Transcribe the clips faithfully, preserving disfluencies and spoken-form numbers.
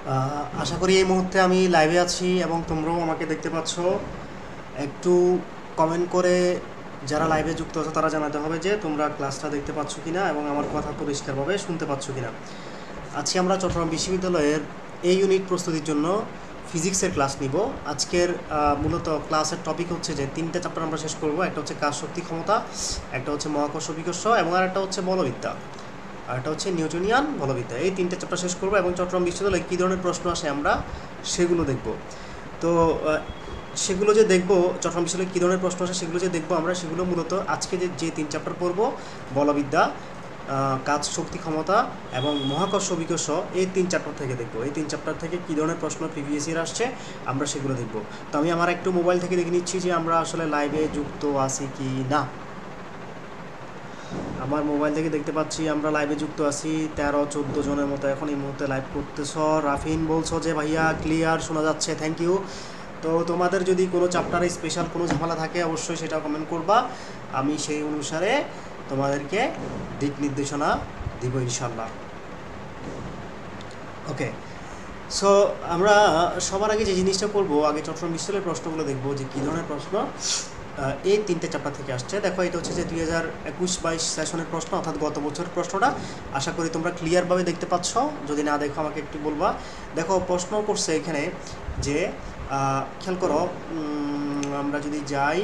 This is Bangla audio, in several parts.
আহ, আশা করি এই মুহূর্তে আমি লাইভে আছি এবং তোমরাও আমাকে দেখতে পাচ্ছ। একটু কমেন্ট করে যারা লাইভে যুক্ত আছো তারা জানাতে হবে যে তোমরা ক্লাসটা দেখতে পাচ্ছ কিনা এবং আমার কথা পরিষ্কারভাবে শুনতে পাচ্ছ কিনা। আজকে আমরা চট্টগ্রাম বিশ্ববিদ্যালয়ের এই ইউনিট প্রস্তুতির জন্য ফিজিক্সের ক্লাস নিব। আজকের আহ, মূলত ক্লাসের টপিক হচ্ছে যে তিনটে চ্যাপ্টার আমরা শেষ করব। একটা হচ্ছে কাজ শক্তি ক্ষমতা, একটা হচ্ছে মহাকর্ষ বিকর্ষ এবং আর একটা হচ্ছে বলবিদ্যা, আর একটা হচ্ছে নিউটনিয়ান বলবিদ্যা। এই তিনটে চ্যাপ্টার শেষ করবো এবং চট্টগ্রাম বিশ্ববিদ্যালয়ে কী ধরনের প্রশ্ন আসে আমরা সেগুলো দেখব। তো আহ, সেগুলো যে দেখব, চট্টগ্রাম বিশ্ববিদ্যালয়ে কী ধরনের প্রশ্ন আসে সেগুলো যে দেখব আমরা, সেগুলো মূলত আজকে যে যে তিন চ্যাপ্টার পড়ব, বলবিদ্যা, আহ, কাজ শক্তি ক্ষমতা এবং মহাকর্ষ বিকর্ষ, এই তিন চ্যাপ্টার থেকে দেখব। এই তিন চ্যাপ্টার থেকে কী ধরনের প্রশ্ন প্রিভিয়াস ইয়ার আসছে আমরা সেগুলো দেখব। তো আমি আমার একটু মোবাইল থেকে দেখে নিচ্ছি যে আমরা আসলে লাইভে যুক্ত আছি কি না। আমার মোবাইল থেকে দেখতে পাচ্ছি আমরা লাইভে যুক্ত আছি তেরো চোদ্দো জনের মতো এখন এই মুহূর্তে লাইভ করতেছ। রাফিন বলছো যে ভাইয়া ক্লিয়ার শোনা যাচ্ছে, থ্যাংক ইউ। তো তোমাদের যদি কোনো চ্যাপ্টারে স্পেশাল কোনো ঝামেলা থাকে অবশ্যই সেটা কমেন্ট করবা, আমি সেই অনুসারে তোমাদেরকে দিক নির্দেশনা দিব ইনশাল্লাহ। ওকে, সো আমরা সবার আগে যে জিনিসটা করবো, আগে চট্টগ্রাম বিশ্ববিদ্যালয়ের প্রশ্নগুলো দেখবো যে কী ধরনের প্রশ্ন এই তিনটে চ্যাপ্টার থেকে আসছে। দেখো, এটা হচ্ছে যে দুই হাজার একুশ বাইশ সেশনের প্রশ্ন, অর্থাৎ গত বছরের প্রশ্নটা। আশা করি তোমরা ক্লিয়ারভাবে দেখতে পাচ্ছ, যদি না দেখো আমাকে একটু বলবা। দেখো, প্রশ্ন করছে এখানে যে খেয়াল করো, আমরা যদি যাই,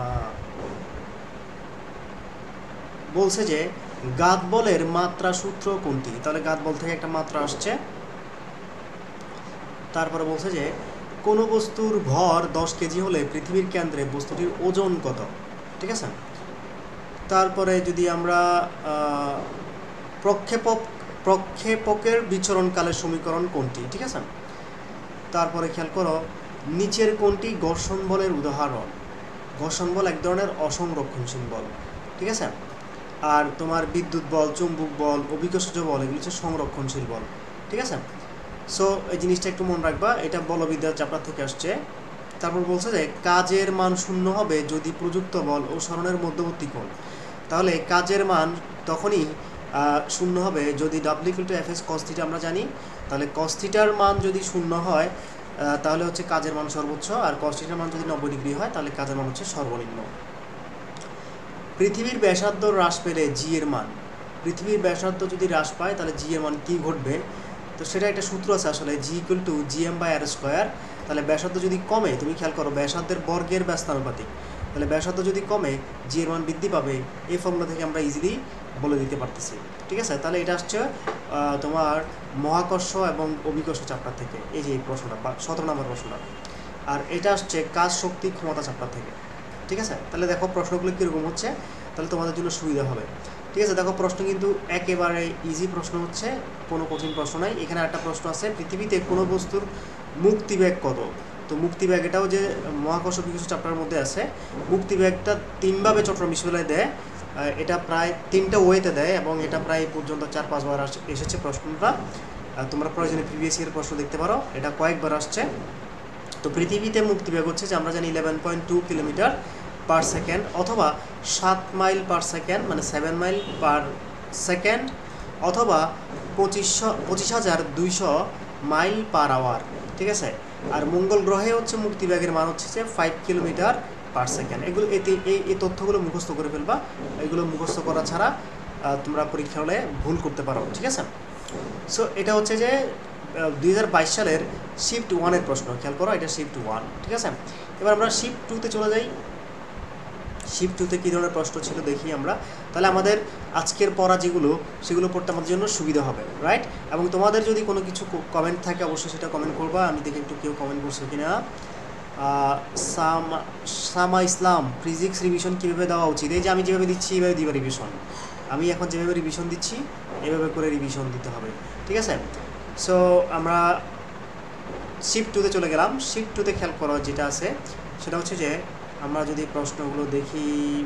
বলছে যে গাত বলের মাত্রা সূত্র কোনটি। তাহলে গাত বল থেকে একটা মাত্রা আসছে। তারপরে বলছে যে কোনো বস্তুর ভর দশ কেজি হলে পৃথিবীর কেন্দ্রে বস্তুটির ওজন কত, ঠিক আছে। তারপরে যদি আমরা প্রক্ষেপক প্রক্ষেপকের বিচরণকালের সমীকরণ কোনটি, ঠিক আছে। তারপরে খেয়াল করো, নিচের কোনটি ঘর্ষণ বলের উদাহরণ। ঘর্ষণ বল এক ধরনের অসংরক্ষণশীল বল, ঠিক আছে। আর তোমার বিদ্যুৎ বল, চুম্বক বল, অভিকর্ষজ বল, এগুলো হচ্ছে সংরক্ষণশীল বল, ঠিক আছে। সো এই জিনিসটা একটু মনে রাখবা, এটা বলবিদ্যার চ্যাপ্টার থেকে আসছে। তারপর বলছে যে কাজের মান শূন্য হবে যদি প্রযুক্ত বল ও সরণের মধ্যবর্তী কোণ। তাহলে কাজের মান তখনই শূন্য হবে যদি W equal to F S cos theta আমরা জানি। তাহলে কস থিটার মান যদি শূন্য হয় তাহলে হচ্ছে কাজের মান সর্বোচ্চ, আর কস থিটার মান যদি নব্বই ডিগ্রি হয় তাহলে কাজের মান হচ্ছে সর্বনিম্ন। পৃথিবীর ব্যাসার্ধ হ্রাস পেলে জি এর মান, পৃথিবীর ব্যাসার্ধ যদি হ্রাস পায় তাহলে জি এর মান কী ঘটবে। তো সেটা একটা সূত্র আছে আসলে, G equal to G M by R square. তাহলে ব্যাসার্ধ যদি কমে, তুমি খেয়াল করো ব্যাসার্ধের বর্গের ব্যস্তানুপাতিক, তাহলে ব্যাসার্ধ যদি কমে জি এর মান বৃদ্ধি পাবে। এই ফর্মুলা থেকে আমরা ইজিলি বলে দিতে পারতেছি, ঠিক আছে। তাহলে এটা আসছে তোমার মহাকর্ষ এবং অভিকর্ষ চ্যাপ্টার থেকে, এই যে এই প্রশ্নটা বা সতেরো নম্বর প্রশ্নটা। আর এটা আসছে কাজ শক্তি ক্ষমতা চ্যাপ্টার থেকে, ঠিক আছে। তাহলে দেখো প্রশ্নগুলো কীরকম হচ্ছে, তাহলে তোমাদের জন্য সুবিধা হবে, ঠিক আছে। দেখো প্রশ্ন কিন্তু একেবারে ইজি প্রশ্ন হচ্ছে, কোনো কঠিন প্রশ্ন নাই। এখানে একটা প্রশ্ন আছে, পৃথিবীতে কোনো বস্তুর মুক্তিবেগ কত। তো মুক্তিবেগ এটাও যে মহাকর্ষ বিকর্ষ চ্যাপ্টারের মধ্যে আছে। মুক্তিবেগটা তিনভাবে চট্টগ্রাম বিশ্ববিদ্যালয়ে দেয়, এটা প্রায় তিনটা ওয়েতে দেয় এবং এটা প্রায় পর্যন্ত চার পাঁচবার এসেছে প্রশ্নটা। তোমরা প্রয়োজনে প্রিভিয়াস ইয়ার প্রশ্ন দেখতে পারো, এটা কয়েকবার আসছে। তো পৃথিবীতে মুক্তিবেগ হচ্ছে যে আমরা জানি eleven point two kilometre per second, অথবা সাত মাইল পার সেকেন্ড, মানে সেভেন মাইল পার সেকেন্ড, অথবা পঁচিশশো পঁচিশ হাজার দুইশো মাইল পার আওয়ার, ঠিক আছে। আর মঙ্গল গ্রহে হচ্ছে মুক্তিবেগের মান হচ্ছে যে ফাইভ কিলোমিটার পার সেকেন্ড। এগুলো এতে এই এই তথ্যগুলো মুখস্থ করে ফেলবা, এগুলো মুখস্থ করা ছাড়া তোমরা পরীক্ষা হলে ভুল করতে পারো, ঠিক আছে। সো এটা হচ্ছে যে দুই হাজার বাইশ সালের শিফট ওয়ানের প্রশ্ন, খেয়াল করো এটা শিফট ওয়ান, ঠিক আছে। এবার আমরা শিফট টুতে চলে যাই। শিফট টুতে কী ধরনের প্রশ্ন ছিল দেখি আমরা। তাহলে আমাদের আজকের পড়া যেগুলো সেগুলো পড়তে আমাদের জন্য সুবিধা হবে, রাইট। এবং তোমাদের যদি কোনো কিছু কমেন্ট থাকে অবশ্যই সেটা কমেন্ট করবা। আমি দেখি একটু কেউ কমেন্ট করছো কিনা। সামা সামা ইসলাম, ফিজিক্স রিভিশন কীভাবে দেওয়া উচিত। এই যে আমি যেভাবে দিচ্ছি এইভাবে দিবা রিভিশন, আমি এখন যেভাবে রিভিশন দিচ্ছি এভাবে করে রিভিশন দিতে হবে, ঠিক আছে। সো আমরা শিফট টুতে চলে গেলাম। শিফট টুতে খেয়াল করো যেটা আছে সেটা হচ্ছে যে আমরা যদি প্রশ্নগুলো দেখি,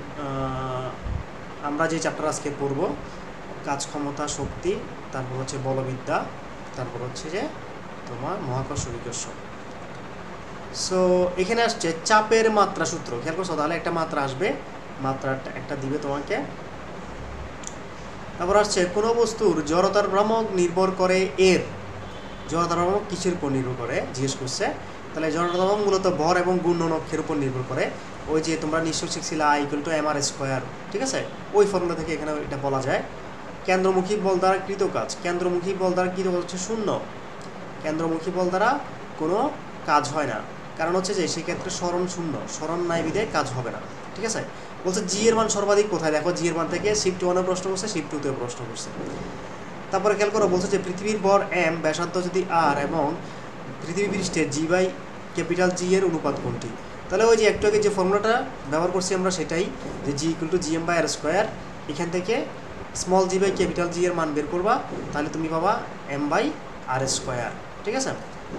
আমরা যে চ্যাপ্টার আজকে পড়ব কাজ ক্ষমতা শক্তি, তারপর হচ্ছে বলবিদ্যা, তারপর হচ্ছে যে তোমার মহাকর্ষ বিকর্ষ। সো এখানে আসছে চাপের মাত্রা সূত্র, খেয়াল করছো। তাহলে একটা মাত্রা আসবে, মাত্রাটা একটা দিবে তোমাকে। তারপর আসছে কোনো বস্তুর জড়তার ভ্রামক নির্ভর করে এর জড়তার অভাব কিসের উপর নির্ভর করে জিজ্ঞেস করছে। তাহলে জড়তার অভাব মূলত ভর এবং ঘূর্ণনক্ষের উপর নির্ভর করে। ওই যে তোমরা নিশ্চয় শিখছিলে I equal to M R square, ঠিক আছে, ওই ফর্মুলা থেকে এখানে এটা বলা যায়। কেন্দ্রমুখী বল দ্বারা কৃত কাজ, কেন্দ্রমুখী বল দ্বারা কৃত কাজ হচ্ছে শূন্য। কেন্দ্রমুখী বল দ্বারা কোনো কাজ হয় না, কারণ হচ্ছে যে সেক্ষেত্রে স্মরণ শূন্য, স্মরণ নাই বিধে কাজ হবে না, ঠিক আছে। বলছে জি এর মান সর্বাধিক কোথায়, দেখো জি এর মান থেকে শিফট ওয়ানে প্রশ্ন করছে, শিফট টুতেও প্রশ্ন করছে। তারপরে খেয়াল করো, বলছে যে পৃথিবীর ভর এম, ব্যাসার্ধ যদি আর এবং পৃথিবী পৃষ্ঠে জি বাই ক্যাপিটাল জি এর অনুপাত কোনটি। তাহলে ওই যে একটু আগে যে ফর্মুলাটা ব্যবহার করছি আমরা সেটাই, যে G equal to G M by R square. এখান থেকে small G by capital G এর মান বের করবা, তাহলে তুমি পাবা এম বাই আর স্কোয়ার, ঠিক আছে।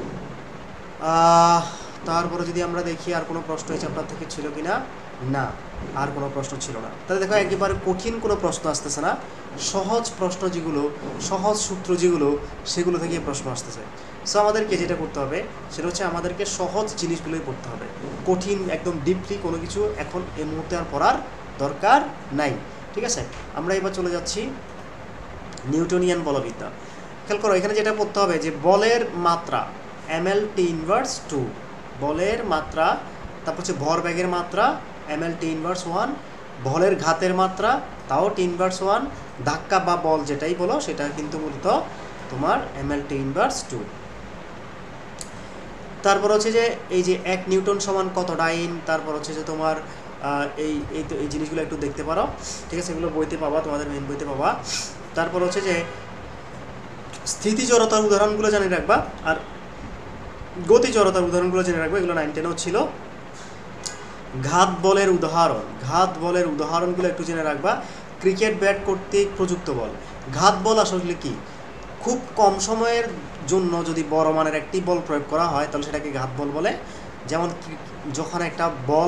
তারপরে যদি আমরা দেখি আর কোনো প্রশ্ন এই চ্যাপ্টার থেকে ছিল কিনা, না আর কোনো প্রশ্ন ছিল না। তাহলে দেখো একেবারে কঠিন কোনো প্রশ্ন আসতেছে না, সহজ প্রশ্ন যেগুলো, সহজ সূত্র যেগুলো, সেগুলো থেকে প্রশ্ন আসতেছে। সো আমাদেরকে যেটা করতে হবে সেটা হচ্ছে আমাদেরকে সহজ জিনিসগুলোই পড়তে হবে, কঠিন একদম ডিপলি কোনো কিছু এখন এই মুহূর্তে আর পড়ার দরকার নাই, ঠিক আছে। আমরা এবার চলে যাচ্ছি নিউটনিয়ান বলবিদ্যা। খেয়াল করো এখানে যেটা পড়তে হবে যে বলের মাত্রা M L T inverse two, বলের মাত্রা, তারপর হচ্ছে ভরবেগের মাত্রা M L T inverse one, বলের ঘাতের মাত্রা তাও টি ইনভার্স ওয়ান, ধাক্কা বা বল যেটাই বলো সেটা কিন্তু মূলত তোমার M L T inverse two. তারপর হচ্ছে যে এই যে এক নিউটন সমান কত ডাইন, তারপর হচ্ছে যে তোমার এই এই তো এই জিনিসগুলো একটু দেখতে পারো, ঠিক আছে, এগুলো বইতে পাবা, তোমাদের মেন বইতে পাবা। তারপর হচ্ছে যে স্থিতি জড়তার উদাহরণগুলো জানি রাখবা, আর গতি জড়তার উদাহরণগুলো জেনে রাখবো, এগুলো নাইন টেনেও ছিল। ঘাত বলের উদাহরণ, ঘাত বলের উদাহরণগুলো একটু জেনে রাখবা। ক্রিকেট ব্যাট কর্তৃক প্রযুক্ত বল, ঘাত বল আসলে কি, খুব কম সময়ের জন্য যদি বড় মানের একটি বল প্রয়োগ করা হয় তাহলে সেটাকে ঘাত বল বলে। যেমন যখন একটা বল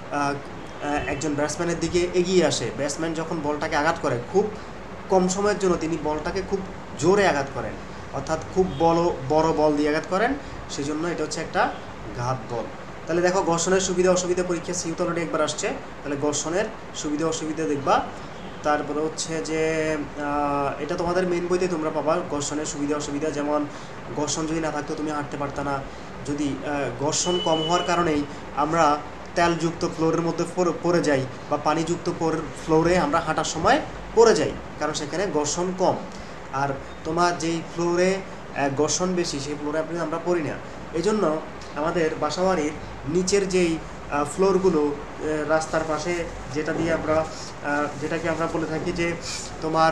একজন ব্যাটসম্যানের দিকে এগিয়ে আসে, ব্যাটসম্যান যখন বলটাকে আঘাত করে খুব কম সময়ের জন্য তিনি বলটাকে খুব জোরে আঘাত করেন, অর্থাৎ খুব বড় বড় বল দিয়ে আঘাত করেন, সেই জন্য এটা হচ্ছে একটা ঘাত বল। তাহলে দেখো ঘর্ষণের সুবিধা অসুবিধা পরীক্ষা সিউত অলরেডি একবার আসছে, তাহলে ঘর্ষণের সুবিধা অসুবিধা দেখবা। তারপরে হচ্ছে যে এটা তোমাদের মেন বইতে তোমরা পাবা ঘর্ষণের সুবিধা অসুবিধা, যেমন ঘর্ষণ যদি না থাকতো তুমি হাঁটতে পারতা না, যদি ঘর্ষণ কম হওয়ার কারণেই আমরা তেলযুক্ত ফ্লোরের মধ্যে পড়ে যাই বা পানিযুক্ত ফ্লোরে আমরা হাঁটার সময় পড়ে যাই, কারণ সেখানে ঘর্ষণ কম। আর তোমার যেই ফ্লোরে ঘর্ষণ বেশি সেই ফ্লোরে আপনি আমরা পড়ি না। এই জন্য আমাদের বাসাবাড়ির নিচের যেই ফ্লোরগুলো রাস্তার পাশে, যেটা দিয়ে আমরা যেটাকে আমরা বলে থাকি যে তোমার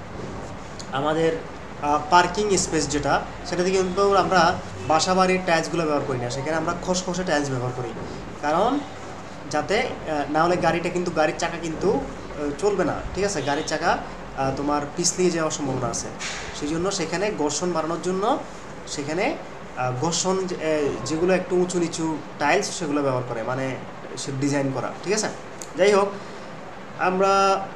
আমাদের পার্কিং স্পেস যেটা, সেটা থেকে কিন্তু আমরা বাসাবাড়ির টাইলসগুলো ব্যবহার করি না, সেখানে আমরা খসখসে টাইলস ব্যবহার করি, কারণ যাতে না হলে গাড়িটা কিন্তু গাড়ির চাকা কিন্তু চলবে না, ঠিক আছে, গাড়ির চাকা তোমার পিছলিয়ে যাওয়ার সম্ভাবনা আছে। সেই জন্য সেখানে ঘর্ষণ বাড়ানোর জন্য সেখানে ঘর্ষণ যেগুলো একটু উঁচু নিচু টাইলস সেগুলো ব্যবহার করে, মানে সে ডিজাইন করা, ঠিক আছে। যাই হোক, আমরা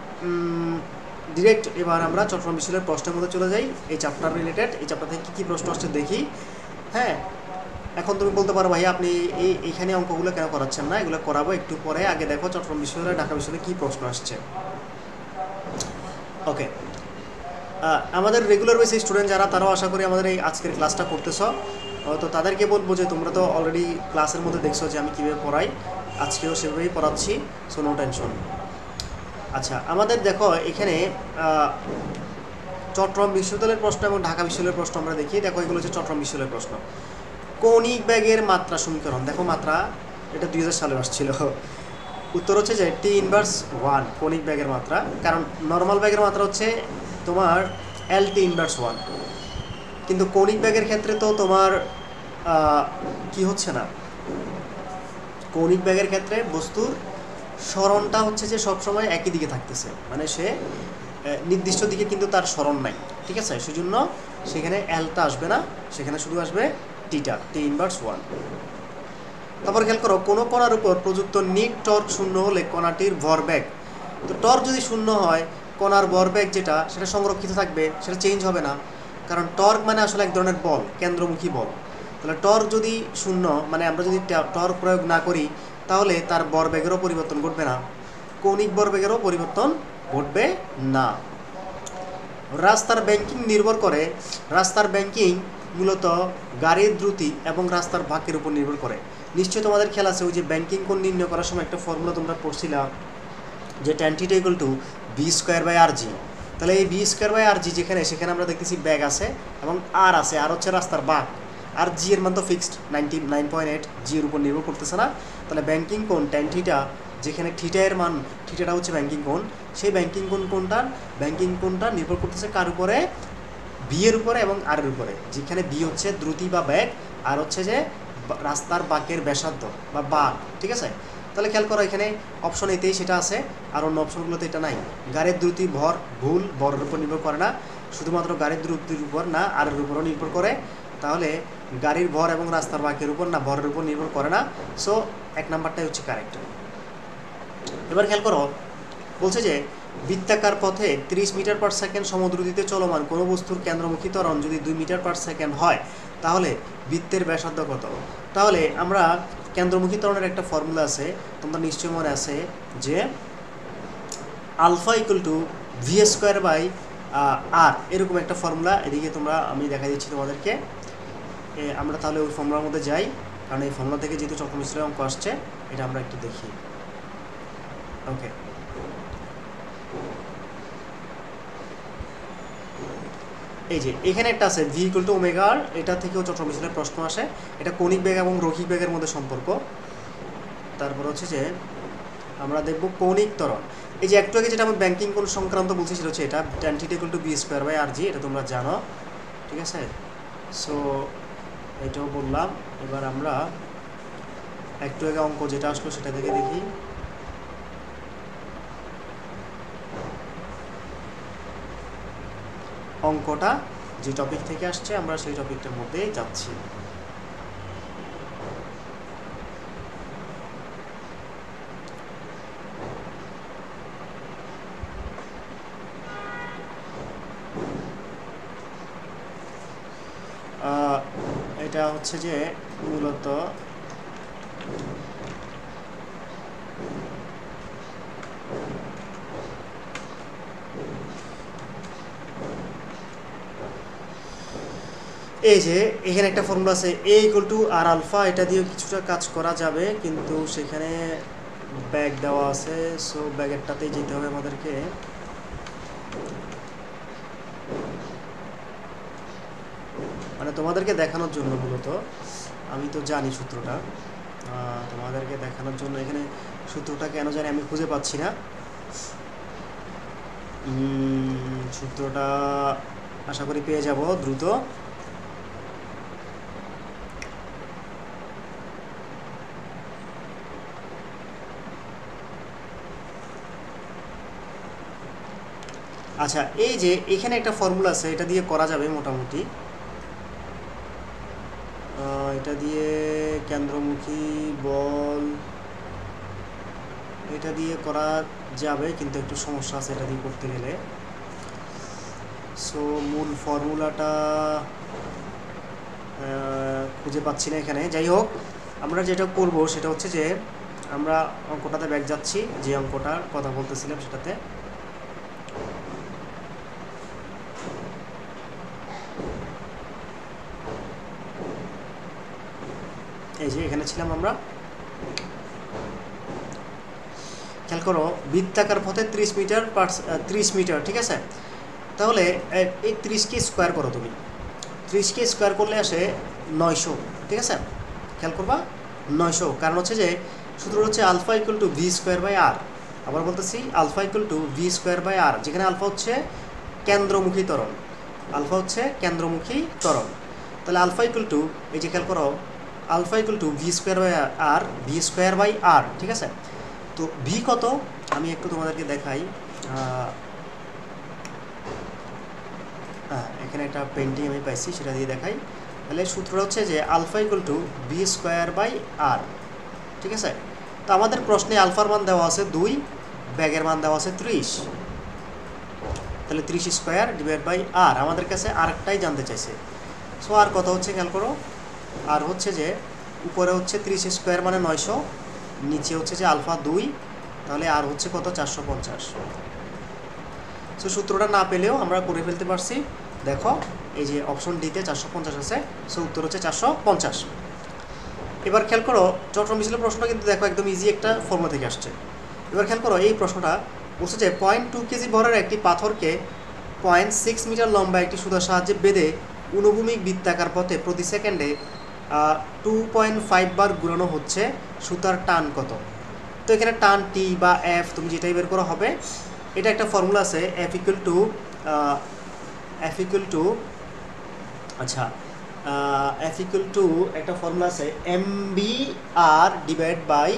ডিরেক্ট এবার আমরা চট্টগ্রাম বিশ্ববিদ্যালয়ের প্রশ্নের মধ্যে চলে যাই। এই চ্যাপ্টার রিলেটেড, এই চ্যাপ্টার থেকে কী কী প্রশ্ন আসছে দেখি। হ্যাঁ, এখন তুমি বলতে পারো ভাই আপনি এই এইখানে অঙ্কগুলো কেন করাচ্ছেন না, এগুলো করাবো একটু পরে, আগে দেখো চট্টগ্রাম বিশ্ববিদ্যালয় ঢাকা বিশ্ববিদ্যালয়ে কী প্রশ্ন আসছে। ওকে, আমাদের রেগুলার বেসিস স্টুডেন্ট যারা, তারাও আশা করি আমাদের এই আজকের ক্লাসটা করতেছ, তো তাদেরকে বলবো যে তোমরা তো অলরেডি ক্লাসের মধ্যে দেখছো যে আমি কীভাবে পড়াই, আজকেও সেভাবেই পড়াচ্ছি, সো নো টেনশন। আচ্ছা, আমাদের দেখো এখানে চট্টগ্রাম বিশ্ববিদ্যালয়ের প্রশ্ন এবং ঢাকা বিশ্ববিদ্যালয়ের প্রশ্ন আমরা দেখি। দেখো এগুলো হচ্ছে চট্টগ্রাম বিশ্ববিদ্যালয়ের প্রশ্ন। কৌণিক বেগের মাত্রা সমীকরণ, দেখো মাত্রা এটা দুই হাজার সালে আসছিল। উত্তর হচ্ছে যে টি ইনভার্স ওয়ান, কৌণিক বেগের মাত্রা, কারণ নর্মাল বেগের মাত্রা হচ্ছে তোমার এল টি ইনভার্স ওয়ান, কিন্তু কৌণিক বেগের ক্ষেত্রে তো তোমার কি হচ্ছে না, কৌণিক বেগের ক্ষেত্রে বস্তুর সরণটা হচ্ছে যে সবসময় একই দিকে থাকতেছে, মানে সে নির্দিষ্ট দিকে কিন্তু তার সরণ নাই, ঠিক আছে, সেজন্য সেখানে এলটা আসবে না, সেখানে শুধু আসবে টিটা, টি ইনভার্স ওয়ান। তারপর খেয়াল করো, কোনো কণার উপর প্রযুক্ত নিট টর্ক শূন্য হলে কণাটির ভরবেগ, তো টর্ক যদি শূন্য হয় কণার ভরবেগ যেটা সেটা সংরক্ষিত থাকবে, সেটা চেঞ্জ হবে না, কারণ টর্ক মানে আসলে এক ধরনের বল, কেন্দ্রমুখী বল। তাহলে টর্ক যদি শূন্য, মানে আমরা যদি টর্ক প্রয়োগ না করি তাহলে তার ভরবেগেরও পরিবর্তন ঘটবে না, কৌণিক ভরবেগেরও পরিবর্তন ঘটবে না। রাস্তার ব্যাংকিং নির্ভর করে, রাস্তার ব্যাংকিং মূলত গাড়ির দ্রুতি এবং রাস্তার বাঁকের উপর নির্ভর করে। নিশ্চয়ই তোমাদের খেয়াল আছে ওই যে ব্যাংকিং কোণ নির্ণয় করার সময় একটা ফর্মুলা তোমরা পড়ছিলাম যে tan theta equal to B square by R G. তাহলে এই B square by R G যেখানে সেখানে আমরা দেখতেছি ব্যাগ আছে এবং আর আছে, আর হচ্ছে রাস্তার বাঁক, আর জি এর মান তো fixed ninety nine point eight G এর উপর নির্ভর করতেছে না। তাহলে ব্যাংকিং কোণ ট্যান থিটা যেখানে থিটা এর মান, থিটাটা হচ্ছে ব্যাংকিং কোণ, সেই ব্যাংকিং কোণ কোনটার ব্যাংকিং কোণটা নির্ভর করতেছে কার উপরে? বি এর উপরে এবং আর এর উপরে। যেখানে বি হচ্ছে দ্রুতি বা ব্যাগ, আর হচ্ছে যে রাস্তার বাঁকের ব্যাসার্ধ বা বাঁক। ঠিক আছে, তাহলে খেয়াল করো এখানে অপশন এতেই সেটা আছে, আর অন্য অপশনগুলোতে এটা নাই। গাড়ির দ্রুতি ভর ভুল ভরের উপর নির্ভর করে না, শুধুমাত্র গাড়ির দ্রুতির উপর না আর এর উপরও নির্ভর করে। তাহলে গাড়ির ভর এবং রাস্তার বাঁকের উপর না ভরের উপর নির্ভর করে না। সো এক নাম্বারটাই হচ্ছে কারেক্ট। এবার খেয়াল করো বলছে যে বৃত্তাকার পথে ত্রিশ মিটার পার সেকেন্ড সমদ্রুতিতে চলমান কোনো বস্তুর কেন্দ্রমুখী ত্বরণ যদি দুই মিটার পার সেকেন্ড হয় তাহলে বৃত্তের ব্যাসার্ধ কত? তাহলে আমরা কেন্দ্রমুখী ত্বরণের একটা ফর্মুলা আছে, তোমরা নিশ্চয় মনে আছে যে alpha equal to V square by R, এরকম একটা ফর্মুলা। এদিকে তোমরা আমি দেখা দিচ্ছি তোমাদেরকে। আমরা তাহলে ওই ফর্মুলার মধ্যে যাই, কারণ এই ফর্মুলা থেকে যেহেতু চক্র মিশ্রের অঙ্ক আসছে, এটা আমরা একটু দেখি। ওকে, এই যে এখানে একটা আছে V equal to omega R, এটা থেকেও চক্র মিশ্রের প্রশ্ন আসে। এটা কৌণিক বেগ এবং রৈখিক বেগের মধ্যে সম্পর্ক। তারপর হচ্ছে যে আমরা দেখব কৌণিক ত্বরণ। এই যে একটু আগে যেটা আমি ব্যাংকিং কোণ সংক্রান্ত বলছি সেটা হচ্ছে এটা tan theta equal to B square by R G, এটা তোমরা জানো। ঠিক আছে, সো এটাও বললাম। এবার আমরা একটু আগে অঙ্ক যেটা আসলো সেটা থেকে দেখি। অঙ্কটা যে টপিক থেকে আসছে আমরা সেই টপিকটার মধ্যে যাচ্ছি। এটা হচ্ছে যে মূলত এই যে এখানে একটা ফর্মুলা আছে A equal to R alpha, এটা দিয়ে কিছুটা কাজ করা যাবে, কিন্তু সেখানে ব্যাগ দেওয়া আছে। সো ব্যাগেরটাতেই যেতে হবে আমাদেরকে। মানে তোমাদেরকে দেখানোর জন্য মূলত, আমি তো জানি সূত্রটা, তোমাদেরকে দেখানোর জন্য এখানে সূত্রটা কেন জানি আমি খুঁজে পাচ্ছি না। সূত্রটা আশা করি পেয়ে যাব দ্রুত। আচ্ছা, এই যে এখানে একটা ফর্মুলা আছে, এটা দিয়ে করা যাবে মোটামুটি। এটা দিয়ে কেন্দ্রমুখী বল এটা দিয়ে করা যাবে, কিন্তু একটু সমস্যা আছে এটা দিয়ে করতে গেলে। সো মূল ফর্মুলাটা খুঁজে পাচ্ছি না এখানে। যাই হোক, আমরা যেটা করব সেটা হচ্ছে যে আমরা অঙ্কটাতে ব্যাক যাচ্ছি, যে অঙ্কটার কথা বলতেছিলাম সেটাতে। এই যে এখানে ছিলাম আমরা। খেয়াল করো বৃত্তাকার পথে ত্রিশ মিটার পার ত্রিশ মিটার, ঠিক আছে। তাহলে এই ত্রিশকে স্কোয়ার করো তুমি, ত্রিশকে স্কোয়ার করলে আসে নয়শো। ঠিক আছে, খেয়াল করবা নয়শো, কারণ হচ্ছে যে সূত্র হচ্ছে alpha equal to V square by R. আবার বলতেছি alpha equal to V square by R, যেখানে আলফা হচ্ছে কেন্দ্রমুখী ত্বরণ, আলফা হচ্ছে কেন্দ্রমুখী ত্বরণ। তাহলে আলফা ইকুয়াল টু, এই যে খেয়াল করো alpha equal to V square by R, V square by R. ঠিক আছে, তো ভি কত আমি একটু তোমাদেরকে দেখাই। হ্যাঁ, এখানে একটা পেন্টিং আমি পাইছি, সেটা দিয়ে দেখাই। তাহলে সূত্রটা হচ্ছে যে alpha equal to V square by R. ঠিক আছে, তো আমাদের প্রশ্নে আলফার মান দেওয়া আছে দুই, ব্যাগের মান দেওয়া আছে ত্রিশ। তাহলে ত্রিশ স্কোয়ার ডিভাইড বাই আর, আমাদের কাছে আরেকটাই জানতে চাইছে। সো আর কত হচ্ছে খেয়াল করো, আর হচ্ছে যে উপরে হচ্ছে ত্রিশ স্কোয়ার মানে নয়শো, নিচে হচ্ছে যে আলফা দুই, তাহলে আর হচ্ছে কত চারশো পঞ্চাশ। সো সূত্রটা না পেলেও আমরা করে ফেলতে পারছি, দেখো এই যে অপশন ডিতে চারশো পঞ্চাশ আছে, সো উত্তর হচ্ছে চারশো পঞ্চাশ। এবার খেয়াল করো চট্টগ্রাম বিশ্ববিদ্যালয়ের প্রশ্নটা কিন্তু দেখো একদম ইজি একটা ফর্মুলা থেকে আসছে। এবার খেয়াল করো এই প্রশ্নটা বলছে যে পয়েন্ট টু কেজি ভরের একটি পাথরকে পয়েন্ট সিক্স মিটার লম্বা একটি সুতার সাহায্যে বেঁধে অনুভূমিক বৃত্তাকার পথে প্রতি সেকেন্ডে টু পয়েন্ট ফাইভ বার ঘুরানো হচ্ছে, সুতার টান কত? তো এখানে টান টি বা এফ তুমি যেটাই বের করা হবে, এটা একটা ফর্মুলা আছে F equal to F equal to আচ্ছা এফ ইকুয়াল টু একটা ফর্মুলা আছে M B R divide by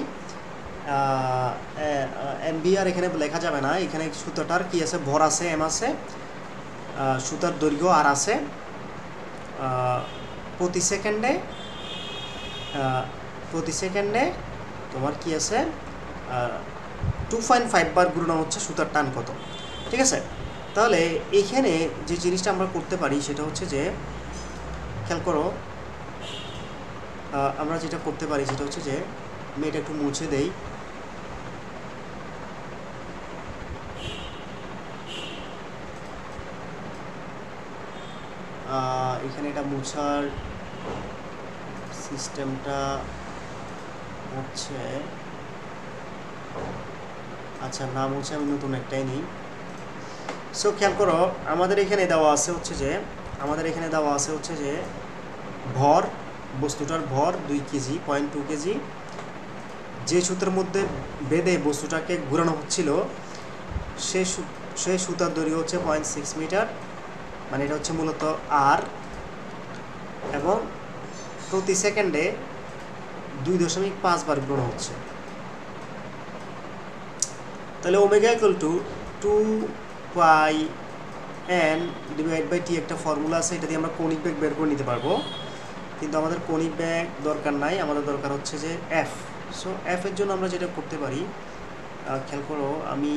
M B R এখানে লেখা যাবে না, এখানে সুতাটার কি আছে ভর আছে এম আছে, সুতার দৈর্ঘ্য আর আছে, প্রতি সেকেন্ডে প্রতি সেকেন্ডে তোমার কি আছে টু পয়েন্ট ফাইভ বার ঘুরানো হচ্ছে, সুতার টান কত? ঠিক আছে, তাহলে এইখানে যে জিনিসটা আমরা করতে পারি সেটা হচ্ছে যে খেয়াল করো আমরা যেটা করতে পারি সেটা হচ্ছে যে আমি এটা একটু মুছে দেই। এখানে এটা মুছার সিস্টেমটা হচ্ছে আচ্ছা না মুছে আমি নতুন একটাই নিই। সো খেয়াল করো আমাদের এখানে দেওয়া আছে হচ্ছে যে আমাদের এখানে দেওয়া আছে হচ্ছে যে ভর, বস্তুটার ভর দুই কেজি পয়েন্ট টু কেজি, যে সুতার মধ্যে বেঁধে বস্তুটাকে ঘুরানো হচ্ছিল সে সে সুতার দৈর্ঘ্য হচ্ছে পয়েন্ট সিক্স মিটার, মানে এটা হচ্ছে মূলত আর, এবং প্রতি সেকেন্ডে দুই দশমিক পাঁচ বার ঘুরানো হচ্ছে। তাহলে omega equal to two pi N divide by T একটা ফর্মুলা আছে, এটা দিয়ে আমরা কৌণিক বেগ বের করে নিতে পারবো, কিন্তু আমাদের কৌণিক বেগ দরকার নাই, আমাদের দরকার হচ্ছে যে এফ। সো এফ এর জন্য আমরা যেটা করতে পারি খেয়াল করো আমি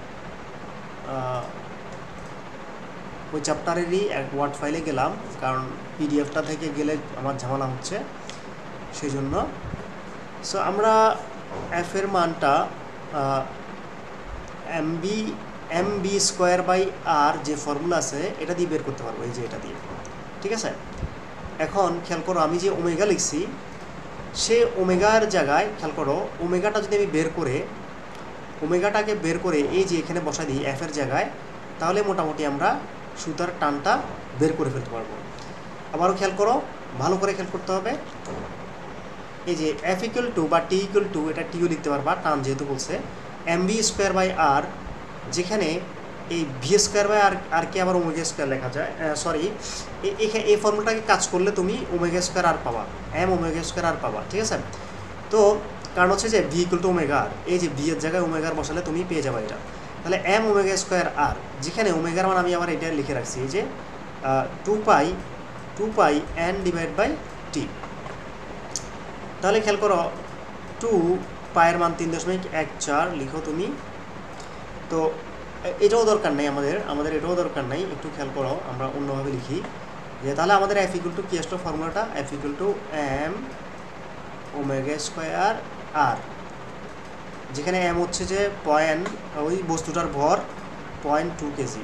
ওই চ্যাপ্টারেরই এক ওয়ার্ড ফাইলে গেলাম, কারণ পিডিএফটা থেকে গেলে আমার ঝামেলা হচ্ছে সেই জন্য। সো আমরা এফ এর মানটা M B M B square by R যে ফর্মুলা আছে এটা দিয়ে বের করতে পারবো, এই যে এটা দিয়ে। ঠিক আছে, এখন খেয়াল করো আমি যে ওমেগা লিখছি সে ওমেগার জায়গায় খেয়াল করো ওমেগাটা যদি আমি বের করে ওমেগাটাকে বের করে এই যে এখানে বসাই দিই এফ এর জায়গায়, তাহলে মোটামুটি আমরা সুতার টানটা বের করে ফেলতে পারবো। আবারও খেয়াল করো, ভালো করে খেয়াল করতে হবে, এই যে এফ ইকুয়াল টু বা টি ইকুয়াল টু, এটা টিও লিখতে পারবা টান যেহেতু বলছে, M B square by R, যেখানে এই V square by R R কে আবার ওমেগা স্কোয়ার লেখা যায়, সরি এখানে এই ফর্মুলাটাকে কাজ করলে তুমি ওমেগা স্কোয়ার আর পাবা, এম ওমেগা স্কোয়ার আর পাবা। ঠিক আছে, তো কারণ হচ্ছে যে V equal to omega R, এই যে ভি এর জায়গায় ওমেগার বসালে তুমি পেয়ে যাবে এটা। তাহলে এম ওমেগা স্কোয়ার আর, যেখানে ওমেগার মান আমি আবার এটা লিখে রাখছি এই যে two pi two pi N divide by T. তাহলে খেয়াল করো টু পায়ের মান তিন দশমিক এক চার লিখো তুমি, তো এটাও দরকার নেই আমাদের আমাদের এটাও দরকার নেই, একটু খেয়াল করো আমরা অন্যভাবে লিখি যে তাহলে আমাদের এফ ইকুয়াল টু কি আসলো ফর্মুলাটা, F equal to M omega square R, যেখানে এম হচ্ছে যে পয়েন্ট ওই বস্তুটার ভর পয়েন্ট টু কেজি,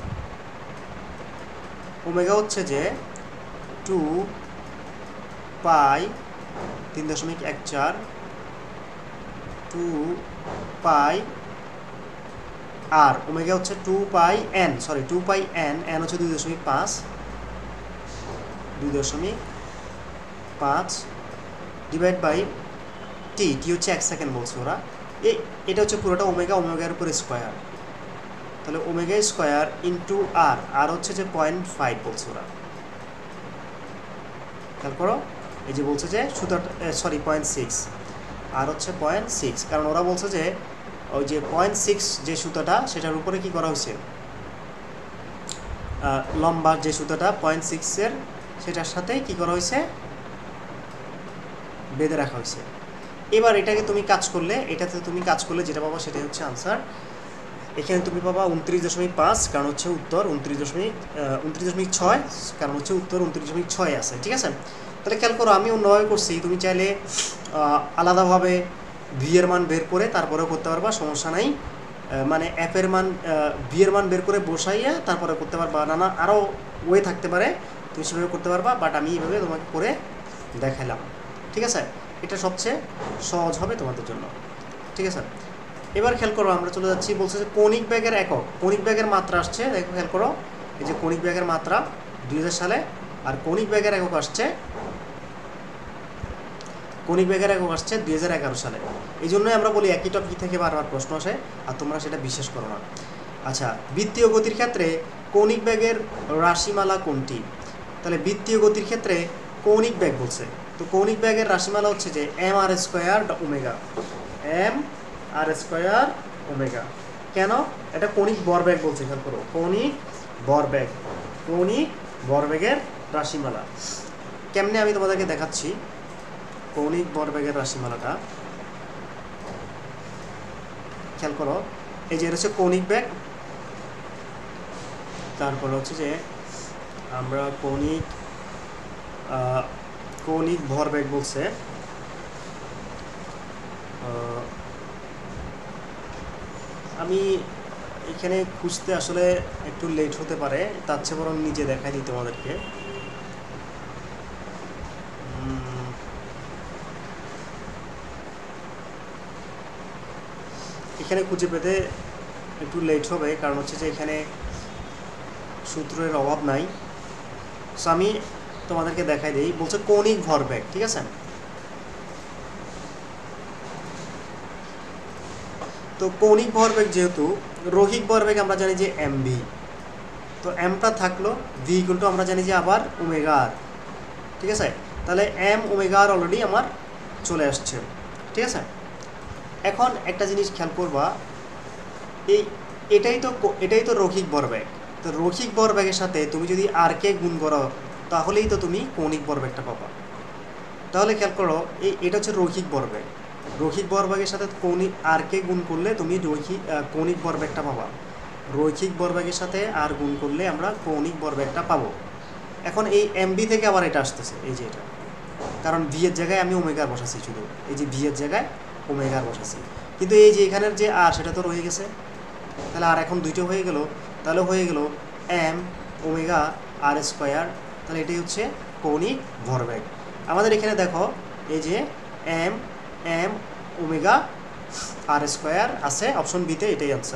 ওমেগা হচ্ছে যে টু পাই তিন দশমিক এক চার টু পাই আর, ওমেগা হচ্ছে two pi N sorry two pi N N হচ্ছে দুই দশমিক পাঁচ দুই দশমিক পাঁচ ডিভাইড বাই টি, টি হচ্ছে এক সেকেন্ড বলছে ওরা, এই এটা হচ্ছে পুরোটা ওমেগা ওমেগার উপর স্কোয়ার, তাহলে omega square into R, R হচ্ছে যে পয়েন্ট ফাইভ বলছে ওরা। খেয়াল করো এই যে বলছে যে সুতার সরি পয়েন্ট সিক্স, আর হচ্ছে পয়েন্ট সিক্স, কারণ ওরা বলছে যে ওই যে পয়েন্ট সিক্স যে সুতাটা সেটার উপরে কি করা হয়েছে লম্বা যে সুতাটা পয়েন্ট সিক্সের সেটার সাথে কি করা হয়েছে বেঁধে রাখা হয়েছে। এবার এটাকে তুমি কাজ করলে এটাতে তুমি কাজ করলে যেটা পাবা সেটাই হচ্ছে আনসার। এখানে তুমি পাবা উনত্রিশ দশমিক পাঁচ, কারণ হচ্ছে উত্তর উনত্রিশ দশমিক উনত্রিশ দশমিক ছয়, কারণ হচ্ছে উত্তর উনত্রিশ দশমিক ছয় আছে। ঠিক আছে, তাহলে খেয়াল করো আমি অন্যভাবে করছি, তুমি চাইলে আলাদাভাবে ভি এর মান বের করে তারপরেও করতে পারবা, সমস্যা নাই। মানে এফ এর মান ভি এর মান বের করে বসাইয়া তারপরে করতে পারবা, নানা আরও ওয়ে থাকতে পারে, তুমি সেভাবে করতে পারবা, বাট আমি এইভাবে তোমাকে করে দেখালাম। ঠিক আছে, এটা সবচেয়ে সহজ হবে তোমাদের জন্য। ঠিক আছে, এবার খেয়াল করো, আমরা চলে যাচ্ছি, বলছে যে কৌণিক বেগের একক, কৌণিক বেগের মাত্রা আসছে, দেখো খেয়াল করো, এই যে কৌণিক বেগের মাত্রা দুই হাজার সালে, আর কৌণিক বেগের একক আসছে কৌণিক বেগের একক আসছে দুই হাজার এগারো সালে। এই জন্যই আমরা বলি একই টপিক থেকে বারবার প্রশ্ন আসে আর তোমরা সেটা বিশ্বাস করো না। আচ্ছা, বৃত্তীয় গতির ক্ষেত্রে কৌণিক বেগের রাশিমালা কোনটি? তাহলে বৃত্তীয় গতির ক্ষেত্রে কৌণিক বেগ বলছে, তো কৌণিক বেগের রাশিমালা হচ্ছে যে M R square omega, M R square omega. কেন? এটা কৌণিক ভরবেগ বলছে, খেয়াল করো, কৌণিক ভরবেগ, কৌণিক ভরবেগের রাশিমালা। কেমনে আমি তোমাদেরকে দেখাচ্ছি কৌণিক ভরবেগের রাশিমালাটা। খেয়াল করো, এই যে হচ্ছে কৌণিক বেগ, তারপর হচ্ছে যে আমরা কৌণিক কৌণিক ভরবেগ বলছে, আমি এখানে খুঁজতে আসলে একটু লেট হতে পারে, তার চেয়ে বরং নিজে দেখাই দিই তোমাদেরকে। এখানে খুঁজে পেতে একটু লেট হবে, কারণ হচ্ছে যে এখানে সূত্রের অভাব নাই। সো আমি তোমাদেরকে দেখাই দিই, বলছে কৌণিক ভরবেগ। ঠিক আছে, তো কৌণিক ভরবেগ যেহেতু রৈখিক ভরবেগ আমরা জানি যে এম ভি, তো এমটা থাকলো, ভি ইকুয়াল টু আমরা জানি যে আবার ওমেগা আর। ঠিক আছে, তাহলে এম ওমেগা আর অলরেডি আমার চলে আসছে। ঠিক আছে, এখন একটা জিনিস খেয়াল করবা, এই এটাই তো এটাই তো রৈখিক ভরবেগ, তো রৈখিক ভরবেগের সাথে তুমি যদি আর কে গুণ করো তাহলেই তো তুমি কৌণিক ভরবেগটা পাবা। তাহলে খেয়াল করো, এই এটা হচ্ছে রৈখিক ভরবেগ, রৈখিক ভরবেগের সাথে কৌণিক আর কে গুণ করলে তুমি রৈখিক কৌণিক ভরবেগটা পাবা, রৈখিক ভরবেগের সাথে আর গুণ করলে আমরা কৌণিক ভরবেগটা পাবো। এখন এই এমবি থেকে আবার এটা আসতেছে, এই যে এটা, কারণ ভি এর জায়গায় আমি ওমেগার বসাচ্ছি, শুধু এই যে ভি এর জায়গায় ওমেগার বসাচ্ছি, কিন্তু এই যে এখানের যে আর সেটা তো রয়ে গেছে, তাহলে আর এখন দুইটা হয়ে গেল, তাহলে হয়ে গেল এম ওমেগা আর স্কোয়ার, তাহলে এটাই হচ্ছে কৌণিক ভরবেগ। আমাদের এখানে দেখো এই যে M M omega R square আছে অপশন বিতে, এটাই আনসার।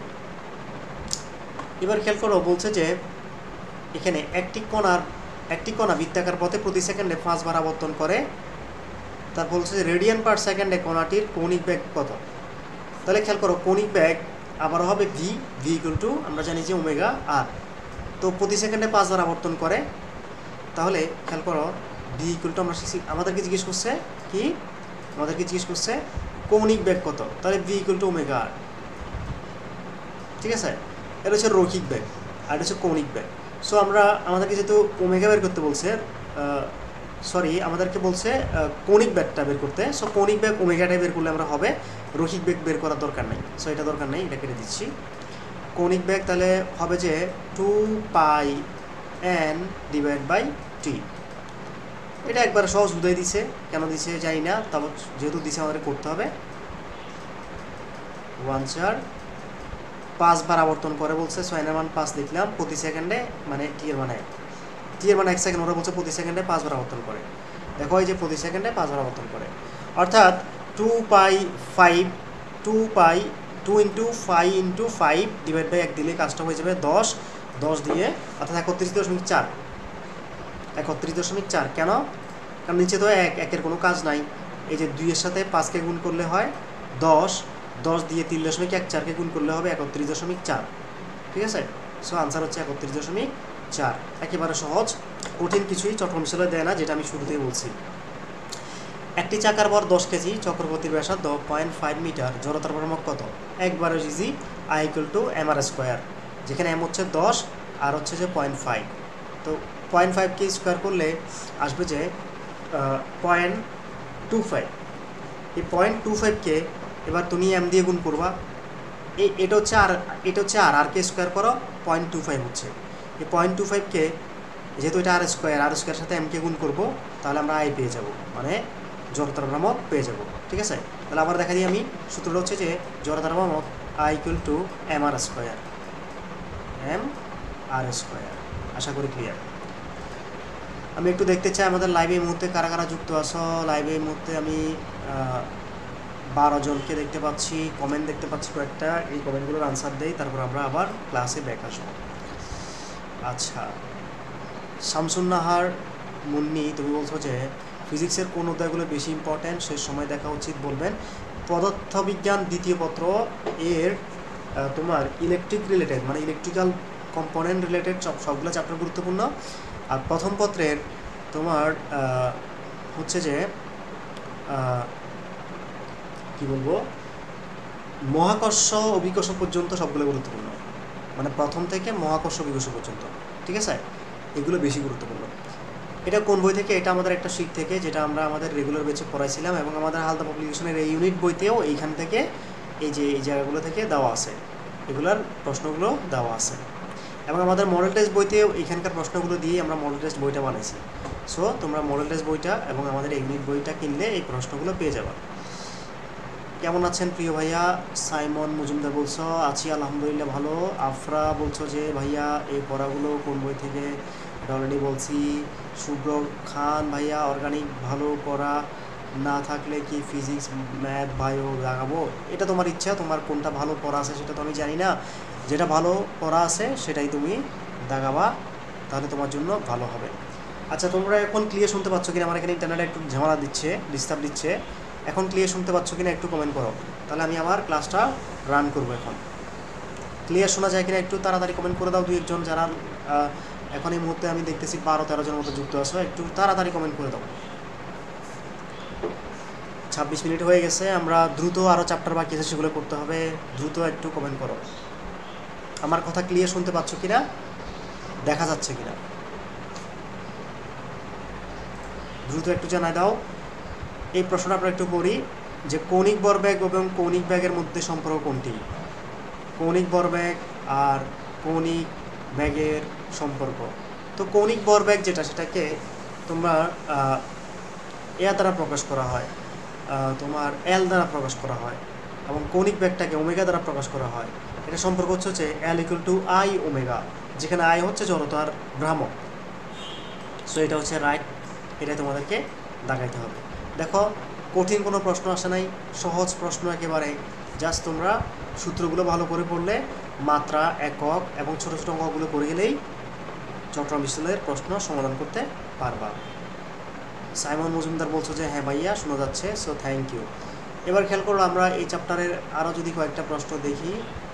এবার খেয়াল করো, বলছে যে এখানে একটি কণার একটি কণা বৃত্তাকার পথে প্রতি সেকেন্ডে পাঁচবার আবর্তন করে, তার বলছে যে রেডিয়ান পার সেকেন্ডে কণাটির কৌণিক বেগ কত? তাহলে খেয়াল করো, কৌণিক বেগ আবার হবে ভি, ভি ইকুয়াল টু আমরা জানি যে ওমেগা আর, তো প্রতি সেকেন্ডে পাঁচবার আবর্তন করে, তাহলে খেয়াল করো ভি ইকুয়াল টু আমরা আমাদেরকে জিজ্ঞেস করছে কি, আমাদেরকে জিজ্ঞেস করছে কৌণিক বেগ কত, তাহলে V equal to omega R. ঠিক আছে, এটা হচ্ছে রৈখিক বেগ আর এটা হচ্ছে কৌণিক বেগ। সো আমরা আমাদেরকে যেহেতু ওমেগা বের করতে বলছে, সরি আমাদেরকে বলছে কৌণিক বেগটা বের করতে, সো কৌণিক বেগ ওমেগাটাই বের করলে আমরা হবে, রৈখিক বেগ বের করার দরকার নেই, সো এটা দরকার নেই, এটা কেটে দিচ্ছি। কৌণিক বেগ তাহলে হবে যে two pi N divide by T. এটা একবার সহজ বুঝাই দিছে, কেন দিছে জানি না, তবে যেহেতু দিছে আমাদের করতে হবে। ওয়ান চার পাঁচবার আবর্তন করে বলছে, ছয়ের মান পাঁচ লিখলাম, প্রতি সেকেন্ডে মানে টি এর মানে টি এর মানে এক সেকেন্ড, ওরা বলছে প্রতি সেকেন্ডে পাঁচবার আবর্তন করে। দেখো এই যে প্রতি সেকেন্ডে পাঁচবার আবর্তন করে, অর্থাৎ two pi five two pi two into five into five divide by এক দিলে কাজটা হয়ে যাবে দশ, দশ দিয়ে অর্থাৎ একত্রিশ দশমিক চার, একত্রিশ দশমিক চার। কেন? কারণ নিচে তো এক, একের কোনো কাজ নাই, এই যে দুইয়ের সাথে পাঁচকে গুণ করলে হয় দশ, দশ দিয়ে তিন দশমিক এক চারকে গুণ করলে হবে একত্রিশ দশমিক চার। ঠিক আছে, সো আনসার হচ্ছে একত্রিশ দশমিক চার। একেবারে সহজ, কঠিন কিছুই চট্টগ্রাম বিশ্ববিদ্যালয় দেয় না, যেটা আমি শুরুতেই বলছি। একটি চাকার ভর দশ কেজি, চক্রবর্তীর ব্যাসার্ধ পয়েন্ট ফাইভ মিটার, জড়তার ভ্রামক কত? একবারে easy, I equal to M R square, যেখানে এম হচ্ছে দশ আর হচ্ছে যে পয়েন্ট ফাইভ, তো পয়েন্ট ফাইভকে স্কোয়ার করলে আসবে যে পয়েন্ট টু ফাইভ। এই পয়েন্ট টু ফাইভকে এবার তুমি এম দিয়ে গুণ করবা, এই এটা হচ্ছে আর এটা হচ্ছে আর আরকে স্কোয়ার করো, পয়েন্ট টু ফাইভ হচ্ছে। এই পয়েন্ট টু ফাইভকে যেহেতু এটা আর স্কোয়ার, আর স্কোয়ার সাথে এমকে গুণ করবো, তাহলে আমরা আই পেয়ে যাব, মানে জড়তার ভ্রামক পেয়ে যাব। ঠিক আছে, তাহলে আবার দেখা দিই আমি, সূত্রটা হচ্ছে যে জড়তার ভ্রামক I equal to M R square, M R square. আশা করি ক্লিয়ার। আমি একটু দেখতে চাই আমাদের লাইভে এই মুহূর্তে কারা কারা যুক্ত আছো। লাইভে এই মুহূর্তে আমি বারো জনকে দেখতে পাচ্ছি, কমেন্ট দেখতে পাচ্ছি কয়েকটা, এই কমেন্টগুলোর আনসার দেই, তারপর আমরা আবার ক্লাসে ব্যাক আসবো। আচ্ছা, শামসুন্নাহার মুন্নি, তুমি বলছো যে ফিজিক্সের কোন অধ্যায়গুলো বেশি ইম্পর্ট্যান্ট, সে সময় দেখা উচিত বলবেন। পদার্থবিজ্ঞান দ্বিতীয় পত্র এর তোমার ইলেকট্রিক রিলেটেড মানে ইলেকট্রিক্যাল কম্পোনেন্ট রিলেটেড সব সবগুলো চ্যাপ্টার গুরুত্বপূর্ণ। আর প্রথম পত্রের তোমার হচ্ছে যে কি বলবো, মহাকর্ষ অভিকর্ষ পর্যন্ত সবগুলো গুরুত্বপূর্ণ, মানে প্রথম থেকে মহাকর্ষ অভিকর্ষ পর্যন্ত, ঠিক আছে, এগুলো বেশি গুরুত্বপূর্ণ। এটা কোন বই থেকে? এটা আমাদের একটা শীট থেকে, যেটা আমরা আমাদের রেগুলার বেচে পড়াইছিলাম, এবং আমাদের হালদা পাবলিকেশনের এই ইউনিট বইতেও এইখান থেকে এই যে এই জায়গাগুলো থেকে দেওয়া আছে, এগুলার প্রশ্নগুলো দেওয়া আছে। এবং আমাদের মডেল টেস্ট বইতেও এইখানকার প্রশ্নগুলো দিয়ে আমরা মডেল টেস্ট বইটা বানাইছি। সো তোমরা মডেল টেস্ট বইটা এবং আমাদের এই ইউনিট বইটা কিনলে এই প্রশ্নগুলো পেয়ে যাবে। কেমন আছেন প্রিয় ভাইয়া? সাইমন মজুমদার বলছো আছি আলহামদুলিল্লাহ ভালো। আফরা বলছো যে ভাইয়া এই পড়াগুলো কোন বই থেকে? এটা অলরেডি বলছি। শুভ্র খান ভাইয়া, অর্গানিক ভালো পড়া না থাকলে কি ফিজিক্স ম্যাথ বায়ো লাগাবো? এটা তোমার ইচ্ছা, তোমার কোনটা ভালো পড়া আছে সেটা তো আমি জানি না। যেটা ভালো পড়া আছে সেটাই তুমি দাগাবা, তাহলে তোমার জন্য ভালো হবে। আচ্ছা, তোমরা এখন ক্লিয়ার শুনতে পাচ্ছ কিনা? আমার এখানে ইন্টারনেটে একটু ঝামেলা দিচ্ছে, ডিস্টার্ব দিচ্ছে। এখন ক্লিয়ার শুনতে পাচ্ছ কিনা একটু কমেন্ট করো, তাহলে আমি আমার ক্লাসটা রান করবো। এখন ক্লিয়ার শোনা যায় কিনা একটু তাড়াতাড়ি কমেন্ট করে দাও দুই একজন, যারা এখন এই মুহূর্তে আমি দেখতেছি বারো তেরো জনের মতো যুক্ত আছো, একটু তাড়াতাড়ি কমেন্ট করে দাও। ছাব্বিশ মিনিট হয়ে গেছে, আমরা দ্রুত আরও চ্যাপ্টার বাকি আছে সেগুলো করতে হবে, দ্রুত একটু কমেন্ট করো। আমার কথা ক্লিয়ার শুনতে পাচ্ছ কিনা, দেখা যাচ্ছে কিনা, দ্রুত একটু জানাই দাও। এই প্রশ্নটা আমরা একটু করি যে কৌণিক ভরবেগ এবং কৌণিক বেগের মধ্যে সম্পর্ক কোনটি? কৌণিক ভরবেগ আর কৌণিক বেগের সম্পর্ক। তো কৌণিক ভরবেগ যেটা, সেটাকে তোমার এ দ্বারা প্রকাশ করা হয়, তোমার এল দ্বারা প্রকাশ করা হয়, এবং কৌণিক বেগটাকে ওমেগা দ্বারা প্রকাশ করা হয়। এটা সম্পর্ক হচ্ছে যে L equal to I omega, যেখানে আই হচ্ছে জড়তার ভ্রামক। সো এটা হচ্ছে রাইট, এটা তোমাদেরকে দেখাইতে হবে। দেখো, কঠিন কোনো প্রশ্ন আসে নাই, সহজ প্রশ্ন একেবারে। জাস্ট তোমরা সূত্রগুলো ভালো করে পড়লে, মাত্রা, একক এবং ছোটো ছোটো অঙ্কগুলো করে গেলেই চট্টগ্রাম বিশ্ববিদ্যালয়ের প্রশ্ন সমাধান করতে পারবা। সাইমন মজুমদার বলছো যে হ্যাঁ ভাইয়া শোনা যাচ্ছে, সো থ্যাংক ইউ। এবার খেয়াল করো, আমরা এই চ্যাপ্টারের আরও যদি কয়েকটা প্রশ্ন দেখি।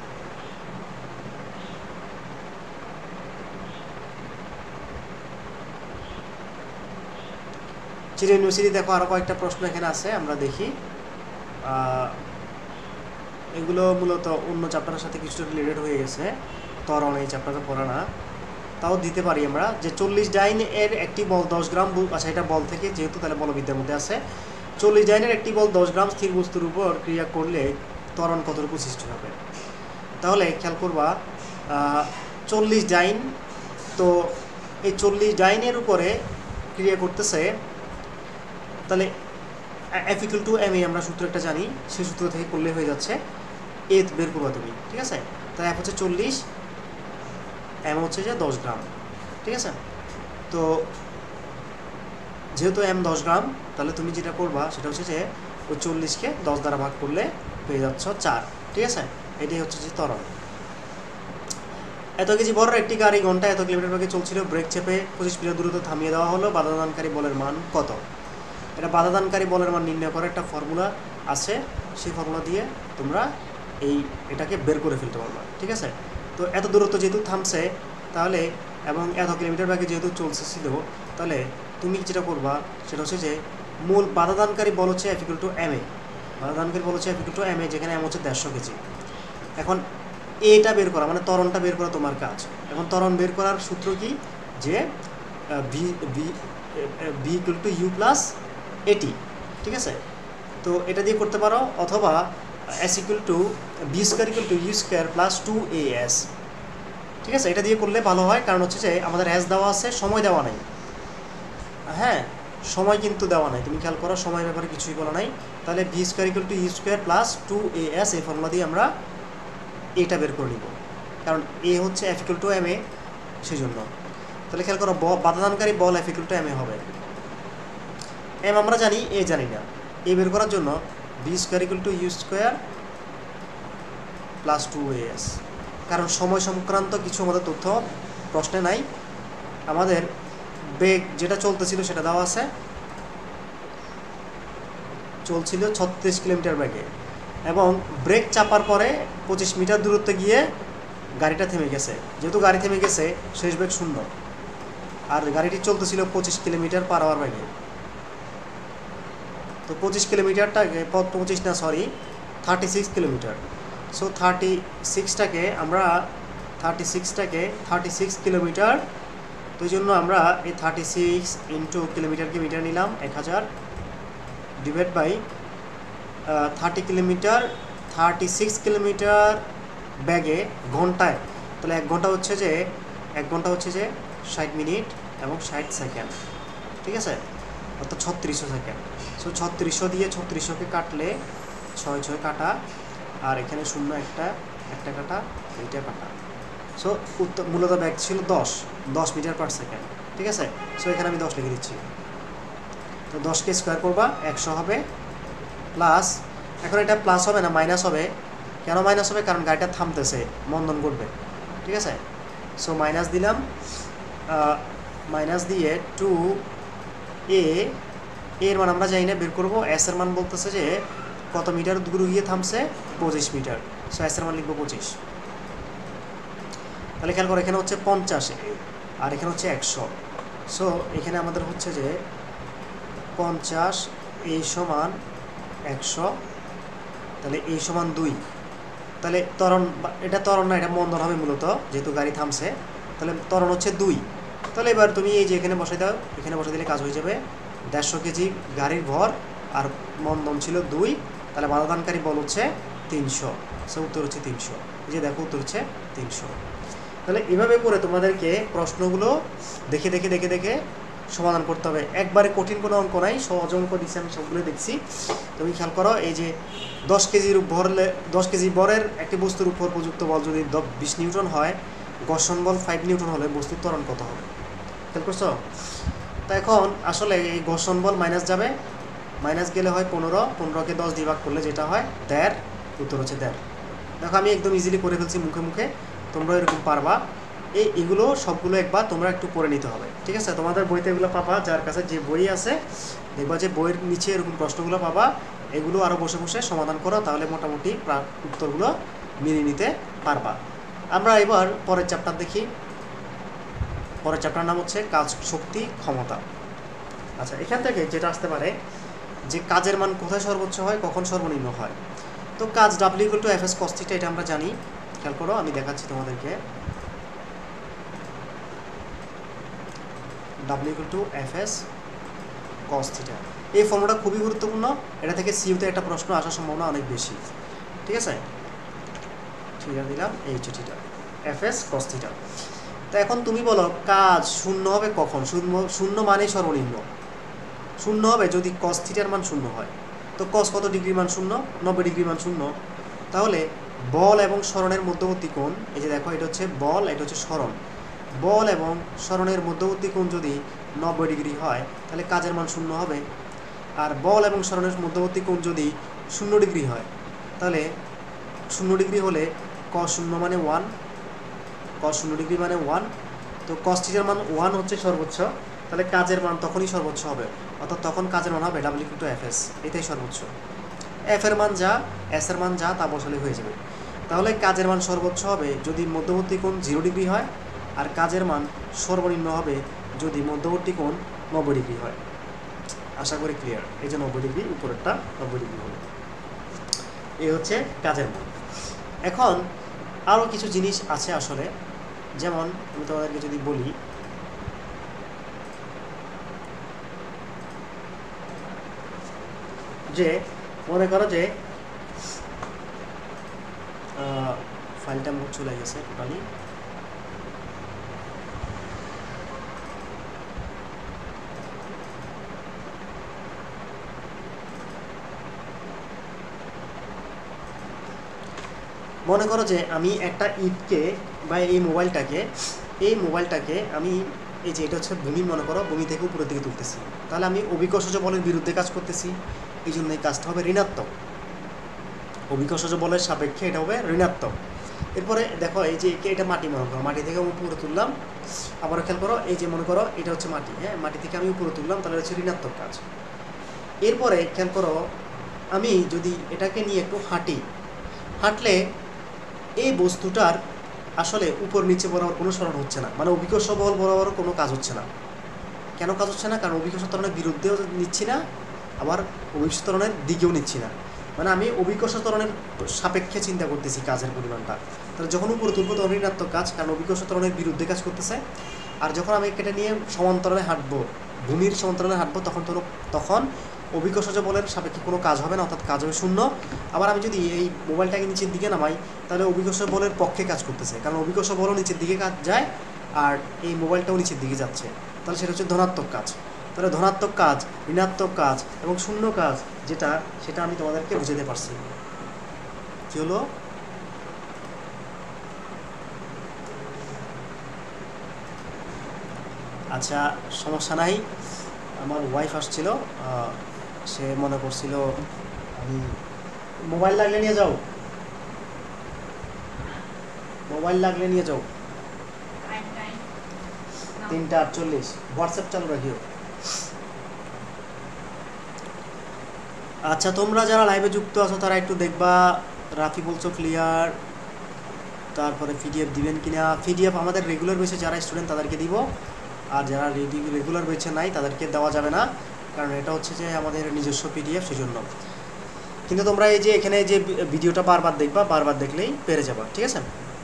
চিড় ইউনিভার্সিটি দেখো আরও কয়েকটা প্রশ্ন এখানে আছে, আমরা দেখি। এগুলো মূলত অন্য চ্যাপ্টারের সাথে কিছুটা রিলেটেড হয়ে গেছে, তরণ এই চ্যাপ্টারে পড়া না, তাও দিতে পারি আমরা। যে চল্লিশ ডাইন এর একটি বল দশ গ্রাম, আচ্ছা এটা বল থেকে যেহেতু, তাহলে বলবিদ্যার মধ্যে আছে। চল্লিশ ডাইনের একটি বল দশ গ্রাম স্থির বস্তুর উপর ক্রিয়া করলে ত্বরণ কতটুকু সৃষ্টি হবে? তাহলে খেয়াল করবা, চল্লিশ ডাইন, তো এই চল্লিশ ডাইনের উপরে ক্রিয়া করতেছে, তাহলে F equal to M A আমরা সূত্র একটা জানি, সেই সূত্র থেকে করলে হয়ে যাচ্ছে। এ বের করবা তুমি, ঠিক আছে? তাহলে এফ হচ্ছে চল্লিশ, এম হচ্ছে যে দশ গ্রাম, ঠিক আছে? তো যেহেতু এম দশ গ্রাম, তাহলে তুমি যেটা করবা সেটা হচ্ছে যে ওই চল্লিশকে দশ দ্বারা ভাগ করলে পেয়ে যাচ্ছ চার, ঠিক আছে? এটাই হচ্ছে যে ত্বরণ। এত কেজি বড় একটি গাড়ি ঘন্টায় এত কিলোমিটার বেগে চলছিল, ব্রেক চেপে পঁচিশ মিটার দূরত্ব থামিয়ে দেওয়া হলো, বাধাদানকারী বলের মান কত? এটা বাধাদানকারী বলের মান নির্ণয় করার একটা ফর্মুলা আছে, সেই ফর্মুলা দিয়ে তোমরা এই এটাকে বের করে ফেলতে পারবা, ঠিক আছে? তো এত দূরত্ব যেহেতু থামছে, তাহলে এবং এত কিলোমিটার বেগে যেহেতু চলছিল, তাহলে তুমি যেটা করবা সেটা হচ্ছে যে মূল বাধাদানকারী বল হচ্ছে F equal to M A, বাধাদানকারী বল হচ্ছে F equal to M A, যেখানে এম হচ্ছে দেড়শো কেজি। এখন এটা বের করা মানে ত্বরণটা বের করা তোমার কাজ। এখন ত্বরণ বের করার সূত্র কি? যে V V V equal to U plus A T, ঠিক আছে? তো এটা দিয়ে করতে পারো, অথবা S equal to B square equal to U square plus two A S, ঠিক আছে? এটা দিয়ে করলে ভালো হয়, কারণ হচ্ছে যে আমাদের এস দেওয়া আছে, সময় দেওয়া নাই। হ্যাঁ, সময় কিন্তু দেওয়া নাই, তুমি খেয়াল করো, সময় ব্যাপারে কিছুই বলা নাই। তাহলে V square equal to U square plus two A S, এই ফর্মুলা দিয়ে আমরা এটা বের করে নিব, কারণ এ হচ্ছে F equal to M A, সেই জন্য। তাহলে খেয়াল করো, বাধাদানকারী বল F equal to M A হবে। এম আমরা জানি, এ জানি না। এ বের করার জন্য B square equal to U square plus two A S, কারণ সময় সংক্রান্ত কিছু আমাদের তথ্য প্রশ্নে নাই। আমাদের বেগ যেটা চলতেছিল সেটা দেওয়া আছে, চলছিল ছত্রিশ কিলোমিটার বেগে, এবং ব্রেক চাপার পরে পঁচিশ মিটার দূরত্বে গিয়ে গাড়িটা থেমে গেছে। যেহেতু গাড়ি থেমে গেছে, শেষ বেগ শূন্য, আর গাড়িটি চলতেছিল পঁচিশ কিলোমিটার পার আওয়ার বেগে। তো পঁচিশ কিলোমিটারটাকে পঁচিশ না sorry thirty six kilometre. So thirty সিক্সটাকে আমরা থার্টি সিক্সটাকে থার্টি সিক্স কিলোমিটার, তো এই জন্য আমরা এই থার্টি সিক্স ইন্টু কিলোমিটারকে মিটার নিলাম এক হাজার, divide by thirty kilometre, thirty six kilometre ব্যাগে ঘন্টায়, তাহলে এক ঘন্টা হচ্ছে যে এক ঘন্টা হচ্ছে যে ষাট মিনিট এবং ষাট সেকেন্ড, ঠিক আছে, অর্থাৎ ছত্রিশশো সেকেন্ড। সো ছত্রিশশো দিয়ে ছত্রিশশোকে কাটলে ছয় ছয় কাটা, আর এখানে শূন্য একটা একটা কাটা, এইটা কাটা। সো উত্তর মূলত ব্যাগ ছিল দশ দশ মিটার পার সেকেন্ড, ঠিক আছে। সো এখানে আমি দশ লিখে দিচ্ছি। তো দশকে স্কোয়ার করবা, একশো হবে, প্লাস, এখন এটা প্লাস হবে না মাইনাস হবে। কেন মাইনাস হবে? কারণ গাড়িটা থামতেছে, মন্দন করবে, ঠিক আছে। সো মাইনাস দিলাম, মাইনাস দিয়ে টু এ, এর মান আমরা জানি না, বের করবো। এস এর মান বলতেছে যে কত মিটার দূর গিয়ে থামছে, পঁচিশ মিটার। সো এস এর মান লিখবো পঁচিশ। তাহলে খেয়াল করো, এখানে হচ্ছে পঞ্চাশ আর এখানে হচ্ছে একশো। সো এখানে আমাদের হচ্ছে যে পঞ্চাশ এই সমান একশো, তাহলে এই সমান দুই। তাহলে ত্বরণ, এটা ত্বরণ না, এটা মন্দন হবে মূলত, যেহেতু গাড়ি থামছে। তাহলে ত্বরণ হচ্ছে দুই। তাহলে এবার তুমি এই যে এখানে বসাই দাও, এখানে বসাই দিলে কাজ হয়ে যাবে। দেড়শো কেজি গাড়ির ভর আর মন্দন ছিল দুই, তাহলে বাধাদানকারী বল হচ্ছে তিনশো। সো উত্তর হচ্ছে তিনশো। এই যে দেখো, উত্তর হচ্ছে তিনশো। তাহলে এভাবে করে তোমাদেরকে প্রশ্নগুলো দেখে দেখে দেখে দেখে সমাধান করতে হবে। একবারে কঠিন কোনো অঙ্ক নাই, সহজ অঙ্ক দিচ্ছে, আমি সবগুলো দেখছি। তুমি খেয়াল করো, এই যে দশ কেজির ভরলে দশ কেজি বরের একটি বস্তুর উপর প্রযুক্ত বল যদি বিশ নিউটন হয়, ঘর্ষণ বল ফাইভ নিউটন হলে বস্তুর ত্বরণ কত হবে? খেয়াল করছো? তা এখন আসলে এই ঘর্ষণ বল মাইনাস যাবে, মাইনাস গেলে হয় পনেরো, পনেরোকে দশ দিয়ে ভাগ করলে যেটা হয় দেড়, উত্তর হচ্ছে দেড়। দেখো আমি একদম ইজিলি করে ফেলছি মুখে মুখে, তোমরা এরকম পারবা। এই এগুলো সবগুলো একবার তোমরা একটু পড়ে নিতে হবে, ঠিক আছে। তোমাদের বইতে এগুলো পাবা, যার কাছে যে বই আছে দেখবা যে বইয়ের নিচে এরকম প্রশ্নগুলো পাবা। এগুলো আরও বসে বসে সমাধান করো, তাহলে মোটামুটি উত্তরগুলো মিলিয়ে নিতে পারবা। আমরা এবার পরের চ্যাপ্টার দেখি। পরের চ্যাপ্টার নাম হচ্ছে কাজ, শক্তি, ক্ষমতা। আচ্ছা, এখান থেকে যেটা আসতে পারে যে কাজের মান কোথায় সর্বোচ্চ হয়, কখন সর্বনিম্ন হয়। তো কাজ W equal to F S cos theta, এটা আমরা জানি। খেয়াল করো, আমি দেখাচ্ছি তোমাদেরকে। W equal to F S cos theta, এই ফর্মুলাটা খুবই গুরুত্বপূর্ণ। এটা থেকে সিইউতে একটা প্রশ্ন আসার সম্ভাবনা অনেক বেশি, ঠিক আছে। থিটা দিলাম, H theta, F S cos theta. তো এখন তুমি বলো, কাজ শূন্য হবে কখন? শূন্য শূন্য মানেই সর্বনিম্ন। শূন্য হবে যদি কস থিটার মান শূন্য হয়। তো কস কত ডিগ্রি মান শূন্য? নব্বই ডিগ্রি মান শূন্য। তাহলে বল এবং সরণের মধ্যবর্তী কোণ, এই যে দেখো, এটা হচ্ছে বল, এটা হচ্ছে সরণ। বল এবং সরণের মধ্যবর্তী কোণ যদি নব্বই ডিগ্রি হয়, তাহলে কাজের মান শূন্য হবে। আর বল এবং সরণের মধ্যবর্তী কোণ যদি শূন্য ডিগ্রি হয়, তাহলে শূন্য ডিগ্রি হলে কস শূন্য মানে ওয়ান, কস শূন্য ডিগ্রি মানে ওয়ান। তো কস থিটার মান ওয়ান হচ্ছে সর্বোচ্চ, তাহলে কাজের মান তখনই সর্বোচ্চ হবে, অর্থাৎ তখন কাজের মান হবে W equal to F S, এটাই সর্বোচ্চ। এফ এর মান যা, এস এর মান যা, তা বসালে হয়ে যাবে। তাহলে কাজের মান সর্বোচ্চ হবে যদি মধ্যবর্তী কোণ জিরো ডিগ্রি হয়, আর কাজের মান সর্বনিম্ন হবে যদি মধ্যবর্তী কোণ নব্বই ডিগ্রি হয়। আশা করি ক্লিয়ার। এই যে নব্বই ডিগ্রি, উপরেরটা নব্বই ডিগ্রি হলো, এই হচ্ছে কাজের মান। এখন আরও কিছু জিনিস আছে আসলে, যেমন আমি তোমাদেরকে যদি বলি, যে মনে করো যে ফাইলটা মুখ চলে গেছে টোটালি। মনে করো যে আমি একটা ইটকে বা এই মোবাইলটাকে এই মোবাইলটাকে আমি এই যে এটা হচ্ছে ভূমি, মনে করো ভূমি থেকে উপরের দিকে তুলতেছি, তাহলে আমি অভিকর্ষজ বলের বিরুদ্ধে কাজ করতেছি, এই জন্য এই কাজটা হবে ঋণাত্মক। অভিকর্ষজ বলের সাপেক্ষে এটা হবে ঋণাত্মক। এরপরে দেখো এই যে এটা মাটি, মনে করো মাটি থেকে আমি উপরে তুললাম, আবার খেয়াল করো এই যে মনে করো এটা হচ্ছে মাটি, হ্যাঁ মাটি থেকে আমি উপরে তুললাম, তাহলে হচ্ছে ঋণাত্মক কাজ। এরপরে খেয়াল করো আমি যদি এটাকে নিয়ে একটু হাঁটি, হাঁটলে এই বস্তুটার আসলে উপর নিচে বরাবর কোনো সরণ হচ্ছে না, মানে অভিকর্ষ বল বরাবর কোনো কাজ হচ্ছে না। কেন কাজ হচ্ছে না? কারণ অভিকর্ষ ত্বরণের বিরুদ্ধেও নিচ্ছি না, আবার অভিকর্ষ ত্বরণের দিকেও নিচ্ছি না, মানে আমি অভিকর্ষ ত্বরণের সাপেক্ষে চিন্তা করতেছি কাজের পরিমাণটা। তাহলে যখন উপরে তুলবো তখন ঋণাত্মক কাজ, কারণ অভিকর্ষ ত্বরণের বিরুদ্ধে কাজ করতেছে। আর যখন আমি কেটে নিয়ে সমান্তরালে হাঁটবো, ভূমির সমান্তরালে হাঁটবো, তখন তো তখন অভিকর্ষজ বলের সাপেক্ষে কোনো কাজ হবে না, অর্থাৎ কাজ হবে শূন্য। আবার আমি যদি এই মোবাইলটাকে নিচের দিকে নামাই, তাহলে অভিকর্ষ বলের পক্ষে কাজ করতেছে, কারণ অভিকর্ষ বলও নিচের দিকে কাজ যায় আর এই মোবাইলটাও নিচের দিকে যাচ্ছে, তাহলে সেটা হচ্ছে ধনাত্মক কাজ। তাহলে ধনাত্মক কাজ, ঋণাত্মক কাজ এবং শূন্য কাজ যেটা, সেটা আমি তোমাদেরকে বুঝাতে পারছি। কি হলো? আচ্ছা সমস্যা নাই, আমার ওয়াইফ আসছিল, সে মনে করছিল আমি মোবাইল লাগলে নিয়ে যাও, মোবাইল লাগলে নিয়ে যাও। তিনটা আটচল্লিশ, হোয়াটসঅ্যাপ চালু রাখিও। আচ্ছা তোমরা যারা লাইভে যুক্ত আছো তারা একটু দেখবা রাফি বলছো ক্লিয়ার, তারপরে পিডিএফ দিবেন কিনা। পিডিএফ আমাদের রেগুলার বেসে যারা স্টুডেন্ট তাদেরকে দিব, আর যারা রেগুলার বেসে নাই তাদেরকে দেওয়া যাবে না, কারণ এটা হচ্ছে যে আমাদের নিজস্ব পিডিএফ, সেজন্য। কিন্তু তোমরা এই যে এখানে যে ভিডিওটা বারবার দেখবা, বারবার দেখলেই পেরে যাবা, ঠিক আছে?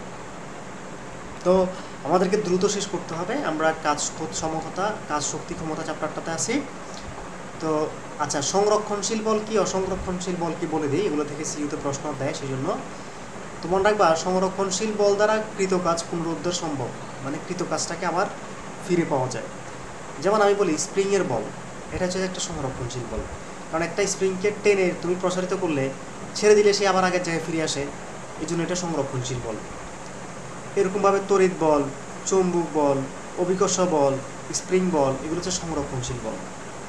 তো আমাদেরকে দ্রুত শেষ করতে হবে, আমরা কাজ সমতা, কাজ শক্তি ক্ষমতা চ্যাপ্টারটাতে আছি। তো আচ্ছা সংরক্ষণশীল বল কি, অসংরক্ষণশীল বল কি বলে দিই, এগুলো থেকে সিইউতে প্রশ্ন দেয়, সেই জন্য তোমার রাখবা সংরক্ষণশীল বল দ্বারা কৃত কাজ পুনরুদ্ধার সম্ভব, মানে কৃত কাজটাকে আবার ফিরে পাওয়া যায়। যেমন আমি বলি স্প্রিংয়ের বল, এটা হচ্ছে একটা সংরক্ষণশীল বল, কারণ একটা স্প্রিংকে টেনে তুমি প্রসারিত করলে ছেড়ে দিলে সে আবার আগের জায়গায় ফিরে আসে, এই জন্য এটা সংরক্ষণশীল বল। এরকমভাবে তড়িৎ বল, চৌম্বক বল, অভিকর্ষ বল, স্প্রিং বল, এগুলো হচ্ছে সংরক্ষণশীল বল।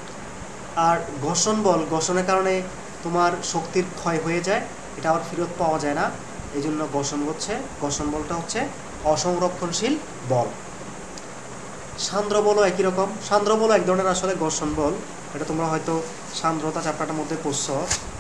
আর ঘর্ষণ বল, ঘর্ষণের কারণে তোমার শক্তির ক্ষয় হয়ে যায়, এটা আবার ফেরত পাওয়া যায় না, এই জন্য ঘর্ষণ হচ্ছে, ঘর্ষণ বলটা হচ্ছে অসংরক্ষণশীল বল। সান্দ্র বলও একই রকম, সান্দ্র বলও এক ধরনের আসলে ঘর্ষণ বল, এটা তোমরা হয়তো সান্দ্রতা চ্যাপ্টারটার মধ্যে পড়ছো,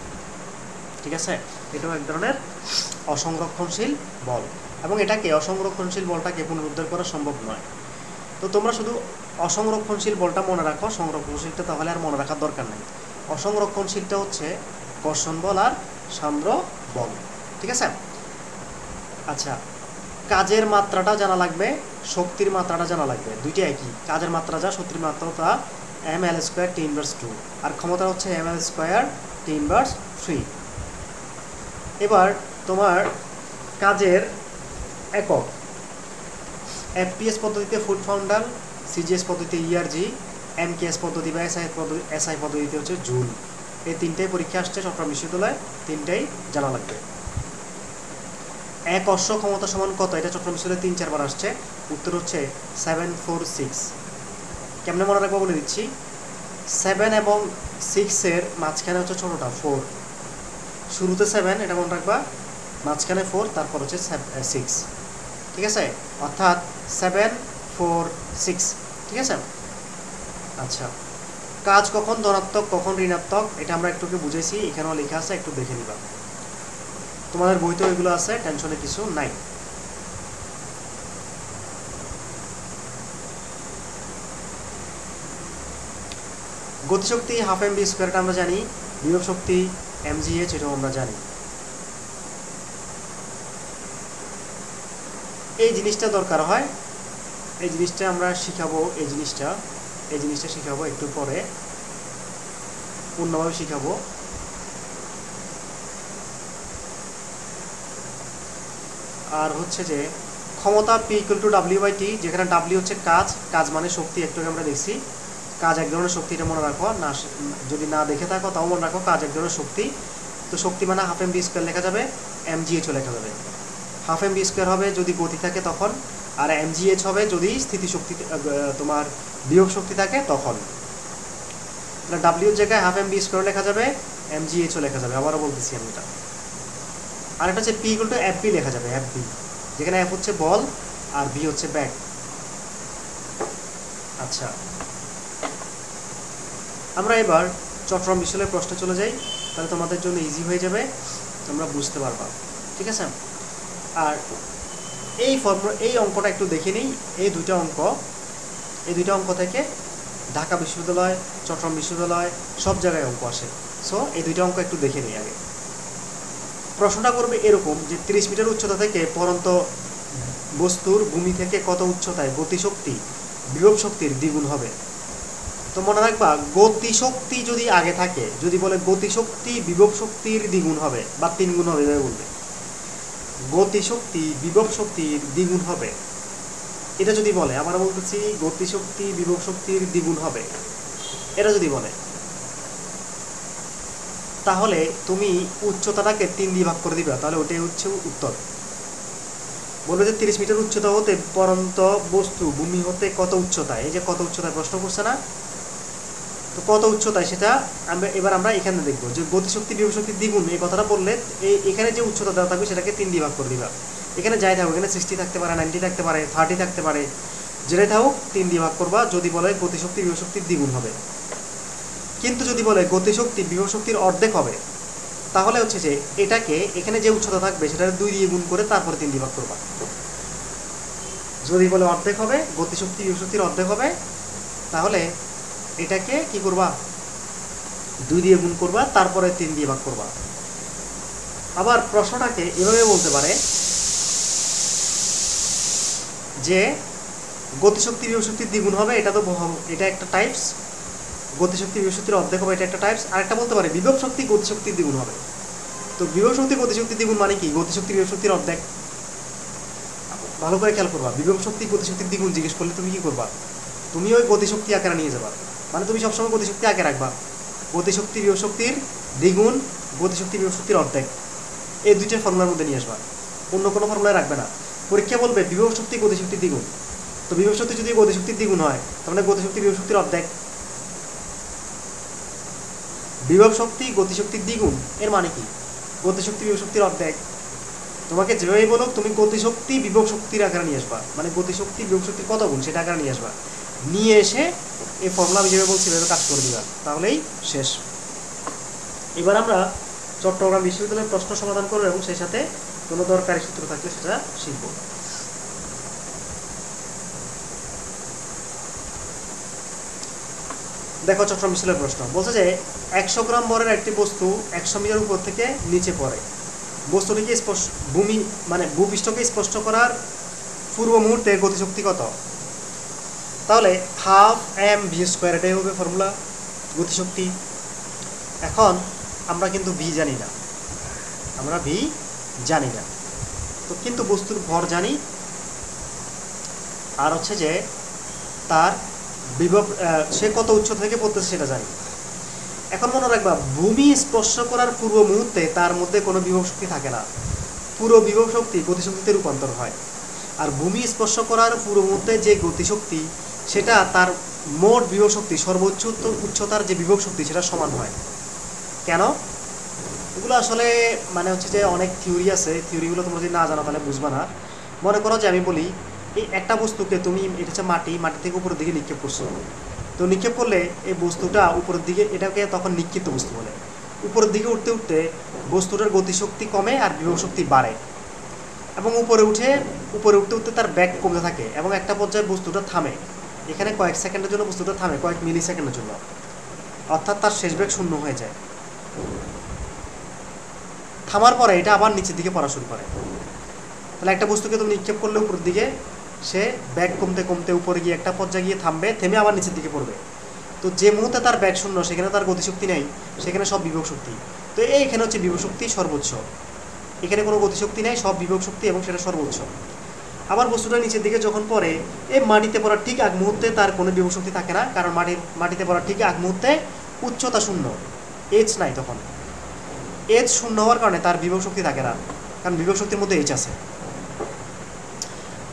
ঠিক আছে? এটাও এক ধরনের অসংরক্ষণশীল বল, এবং এটাকে অসংরক্ষণশীল বলটাকে পুনরুদ্ধার করা সম্ভব নয়। তো তোমরা শুধু অসংরক্ষণশীল বলটা মনে রাখো, সংরক্ষণশীলটা তাহলে আর মনে রাখার দরকার নেই। অসংরক্ষণশীলটা হচ্ছে ঘর্ষণ বল আর সান্দ্র বল, ঠিক আছে? আচ্ছা কাজের মাত্রাটা জানা লাগবে, শক্তির মাত্রাটা জানা লাগবে, দুইটা একই। কাজের মাত্রা যা, শক্তির মাত্রা তা M L square T inverse two, আর ক্ষমতা হচ্ছে M L square T inverse three. এবার তোমার কাজের একক, এফপিএস পদ্ধতিতে ফুট পাউন্ডার, সিজিএস পদ্ধতিতে ইআরজি, এমকেএস পদ্ধতি বা এসআই পদ্ধতি এসআই পদ্ধতিতে হচ্ছে জুল। এই তিনটাই পরীক্ষা আসছে চট্টগ্রাম বিশ্ববিদ্যালয়ে, তিনটাই জানা লাগবে। এক অশ্ব ক্ষমতা সমান কত, এটা চট্টগ্রাম বিশ্ববিদ্যালয়ে তিন চারবার আসছে, উত্তর হচ্ছে সেভেন ফোর সিক্স। কেমনে মনে রাখবো বলে দিচ্ছি, সেভেন এবং সিক্সের মাঝখানে হচ্ছে ছোটোটা ফোর, শুরুতে সেভেন এটা মনে রাখবা, মাঝখানে ফোর, তারপর হচ্ছে সিক্স, ঠিক আছে? অর্থাৎ সেভেন ফোর সিক্স, ঠিক আছে? আচ্ছা কাজ কখন ধনাত্মক কখন ঋণাত্মক এটা আমরা একটু বুঝেছি, এখানেও লেখা আছে, একটু দেখে নিবা, তোমাদের বইতেও এগুলো আছে, টেনশনে কিছু নাই। গতিশক্তি হাফ এম বি স্কোয়ারটা আমরা জানি, বিভব শক্তি এম জি এইচ এটাও আমরা জানি। এই জিনিসটা দরকার হয়, এই জিনিসটা আমরা শিখাবো, এই জিনিসটা এই জিনিসটা শিখাবো একটু পরে, পূর্ণভাবে শিখাবো। আর হচ্ছে যে ক্ষমতা P equal to W by T, যেখানে ডাব্লিউ হচ্ছে কাজ, কাজ মানে শক্তি, একটু আমরা দেখছি কাজ এক ধরনের শক্তি, এটা মনে রাখো, না যদি না দেখে থাকো তাও মনে রাখো কাজ এক ধরনের শক্তি। তো শক্তি মানে হাফ এম বি স্কোয়ার লেখা যাবে, এম জি এইচও লেখা যাবে, হাফ এম ভি স্কোয়ার হবে যদি গতি থাকে তখন, আর এম জি এইচ হবে যদি স্থিতিশক্তি তোমার বিভব শক্তি থাকে তখন। তাহলে ডাব্লিউর জায়গায় হাফ এম ভি স্কোয়ার লেখা যাবে, এম জি এইচও লেখা যাবে। আবারও বলতেছি আমি এটা। আর এটা হচ্ছে P equal to F B লেখা যাবে, এফ বি, যেখানে এফ হচ্ছে বল আর বি হচ্ছে ব্যাক। আচ্ছা, আমরা এবার চট্টগ্রাম বিশ্ববিদ্যালয়ের প্রশ্নে চলে যাই, তাহলে তোমাদের জন্য ইজি হয়ে যাবে, তোমরা বুঝতে পারবা। ঠিক আছে? আর এই ফর্মুলা এই অঙ্কটা একটু দেখে নিই। এই দুইটা অঙ্ক এই দুইটা অঙ্ক থেকে ঢাকা বিশ্ববিদ্যালয়, চট্টগ্রাম বিশ্ববিদ্যালয় সব জায়গায় অঙ্ক আসে। সো এই দুইটা অঙ্ক একটু দেখে নিই আগে। প্রশ্নটা করবে এরকম যে তিরিশ মিটার উচ্চতা থেকে পরন্ত বস্তুর ভূমি থেকে কত উচ্চতায় গতিশক্তি বিভব শক্তির দ্বিগুণ হবে। তো মনে রাখবা, গতিশক্তি যদি আগে থাকে, যদি বলে গতিশক্তি বিভব শক্তির দ্বিগুণ হবে বা তিন গুণ হবে, এভাবে বলবে গতিশক্তি বিভব শক্তির দ্বিগুণ হবে, এটা যদি বলে, আমরা বলতেছি গতিশক্তি বিভব শক্তির দ্বিগুণ হবে, এটা যদি বলে, তাহলে তুমি উচ্চতাটাকে তিন দিয়ে ভাগ করে দিবা, তাহলে ওটাই হচ্ছে উত্তর। বলবে যে তিরিশ মিটার উচ্চতা হতে পরন্ত বস্তু ভূমি হতে কত উচ্চতায়, এই যে কত উচ্চতায় প্রশ্ন করছে না, তো কত উচ্চতায় সেটা আমরা এবার আমরা এখানে দেখবো যে গতিশক্তি বিভব শক্তির দ্বিগুণ এই কথাটা বললে এই এখানে যে উচ্চতা দেওয়া থাকবে সেটাকে তিন দিয়ে ভাগ করে দিবা। এখানে যাই থাকুক, এখানে সিক্সটি থাকতে পারে, নাইনটি থাকতে পারে, থার্টি থাকতে পারে, যেটাই থাকুক তিন দিয়ে ভাগ করবা যদি বলে গতিশক্তি বিভব শক্তির দ্বিগুণ হবে। কিন্তু যদি বলে গতিশক্তি বিভব শক্তির অর্ধেক হবে, তাহলে হচ্ছে যে এটাকে এখানে যে উচ্চতা থাকবে সেটা দুই দিয়ে গুণ করে তারপরে তিন দিয়ে ভাগ করবা। যদি বলে অর্ধেক হবে, গতিশক্তি বিভব শক্তির অর্ধেক হবে, তাহলে এটাকে কি করবা, দুই দিয়ে গুণ করবা, তারপরে তিন দিয়ে ভাগ করবা। আবার প্রশ্নটাকে এভাবে বলতে পারে যে গতিশক্তি বিভব শক্তির দ্বিগুণ হবে, এটা তো এটা একটা টাইপস, গতিশক্তি বিভব শক্তির অর্ধেক হবে, এটা একটা টাইপস। আরেকটা বলতে পারে বিভব শক্তি গতিশক্তির দ্বিগুণ হবে। তো বিভব শক্তি গতিশক্তির দ্বিগুণ মানে কি, গতিশক্তি বিভব শক্তির অর্ধেক। ভালো করে খেয়াল করবা, বিভব শক্তি গতিশক্তির দ্বিগুণ জিজ্ঞেস করলে তুমি কি করবা, তুমি ওই গতিশক্তি আকারে নিয়ে যাবা, মানে তুমি সবসময় গতিশক্তি আগে রাখবা, গতিশক্তি বিভব শক্তির দ্বিগুণ, গতিশক্তি বিভব শক্তির অর্ধেক, এই দুইটার ফর্মুলার মধ্যে নিয়ে আসবা, অন্য কোনো ফর্মুলায় রাখবে না। পরীক্ষা বলবে বিভব শক্তি গতিশক্তির দ্বিগুণ, তো বিভব শক্তি যদি গতিশক্তির দ্বিগুণ হয় তার মানে গতিশক্তি বিভব শক্তির অর্ধেক। বিভব শক্তি গতিশক্তির দ্বিগুণ এর মানে কি, গতিশক্তি বিভব শক্তির অর্ধেক। তোমাকে যেভাবেই বলো তুমি গতিশক্তি বিভব শক্তির আকারে নিয়ে আসবা, মানে গতিশক্তি বিভব শক্তির কত গুণ সেটা আকারে নিয়ে আসবা, নিয়ে এসে এই ফর্মুলা হিসেবে বলছি এভাবে কাজ করে দিবা, তাহলেই শেষ। এবার আমরা চট্টগ্রাম বিশ্ববিদ্যালয়ের প্রশ্ন সমাধান করবো এবং সেই সাথে কোনো দরকারি সূত্র থাকলে সেটা শিখব। দেখো চট্টগ্রাম বিশ্ববিদ্যালয়ের প্রশ্ন বলছে যে একশো গ্রাম ভরের একটি বস্তু একশো মিটার উপর থেকে নিচে পড়ে, বস্তুটিকে স্পর্শ ভূমি মানে ভূপৃষ্ঠকে স্পর্শ করার পূর্ব মুহূর্তে গতিশক্তি কত। তাহলে হাফ এম ভি স্কোয়ার, এটাই হবে ফর্মুলা গতিশক্তি। এখন আমরা কিন্তু ভি জানি না, আমরা ভি জানি না, তো কিন্তু বস্তুর ভর জানি, আর হচ্ছে যে তার বিভব সে কত উচ্চতা থেকে পড়তেছে সেটা জানি। এখন মনে রাখবা, ভূমি স্পর্শ করার পূর্ব মুহূর্তে তার মধ্যে কোনো বিভব শক্তি থাকে না, পুরো বিভব শক্তি গতিশক্তিতে রূপান্তর হয়। আর ভূমি স্পর্শ করার পূর্ব মুহূর্তে যে গতিশক্তি সেটা তার মোট বিভব শক্তি সর্বোচ্চ উচ্চতার যে বিভব শক্তি সেটা সমান হয়। কেন? এগুলো আসলে মানে হচ্ছে যে অনেক থিওরি আছে, থিওরিগুলো তোমরা যদি না জানো তাহলে বুঝবা না। মনে করো যে আমি বলি এই একটা বস্তুকে তুমি, এটা হচ্ছে মাটি, মাটি থেকে উপরের দিকে নিক্ষেপ করছো, তো নিক্ষেপ করলে এই বস্তুটা উপরের দিকে, এটাকে তখন নিক্ষিপ্ত বস্তু বলে। উপরের দিকে উঠতে উঠতে বস্তুটার গতিশক্তি কমে আর বিভব শক্তি বাড়ে, এবং উপরে উঠে উপরে উঠতে উঠতে তার ব্যাগ কমতে থাকে এবং একটা পর্যায়ে বস্তুটা থামে। এখানে কয়েক সেকেন্ডের জন্য বস্তুটা থামে, কয়েক মিলি সেকেন্ডের জন্য, অর্থাৎ তার শেষ ব্যাগ শূন্য হয়ে যায়। থামার পরে এটা আবার নিচের দিকে পড়া শুরু করে। তাহলে একটা বস্তুকে তুমি নিক্ষেপ করলে উপরের দিকে, সে ব্যাগ কমতে কমতে উপরে গিয়ে একটা পর্যায়ে গিয়ে থামবে, থেমে আবার নিচের দিকে পড়বে। তো যে মুহূর্তে তার ব্যাগ শূন্য সেখানে তার গতিশক্তি নেই, সেখানে সব বিভব শক্তি। তো এইখানে হচ্ছে বিভব শক্তি সর্বোচ্চ, এখানে কোনো গতিশক্তি নেই, সব বিভব শক্তি এবং সেটা সর্বোচ্চ। আবার বস্তুটা নিচের দিকে যখন পড়ে, এই মাটিতে পড়ার ঠিক আগ মুহূর্তে তার কোনো বিভব শক্তি থাকে না, কারণ মাটির মাটিতে পড়ার ঠিক আগ মুহূর্তে উচ্চতা শূন্য, এইচ নাই, তখন এইচ শূন্য হওয়ার কারণে তার বিভব শক্তি থাকে না, কারণ বিভব শক্তির মধ্যে এইচ আছে।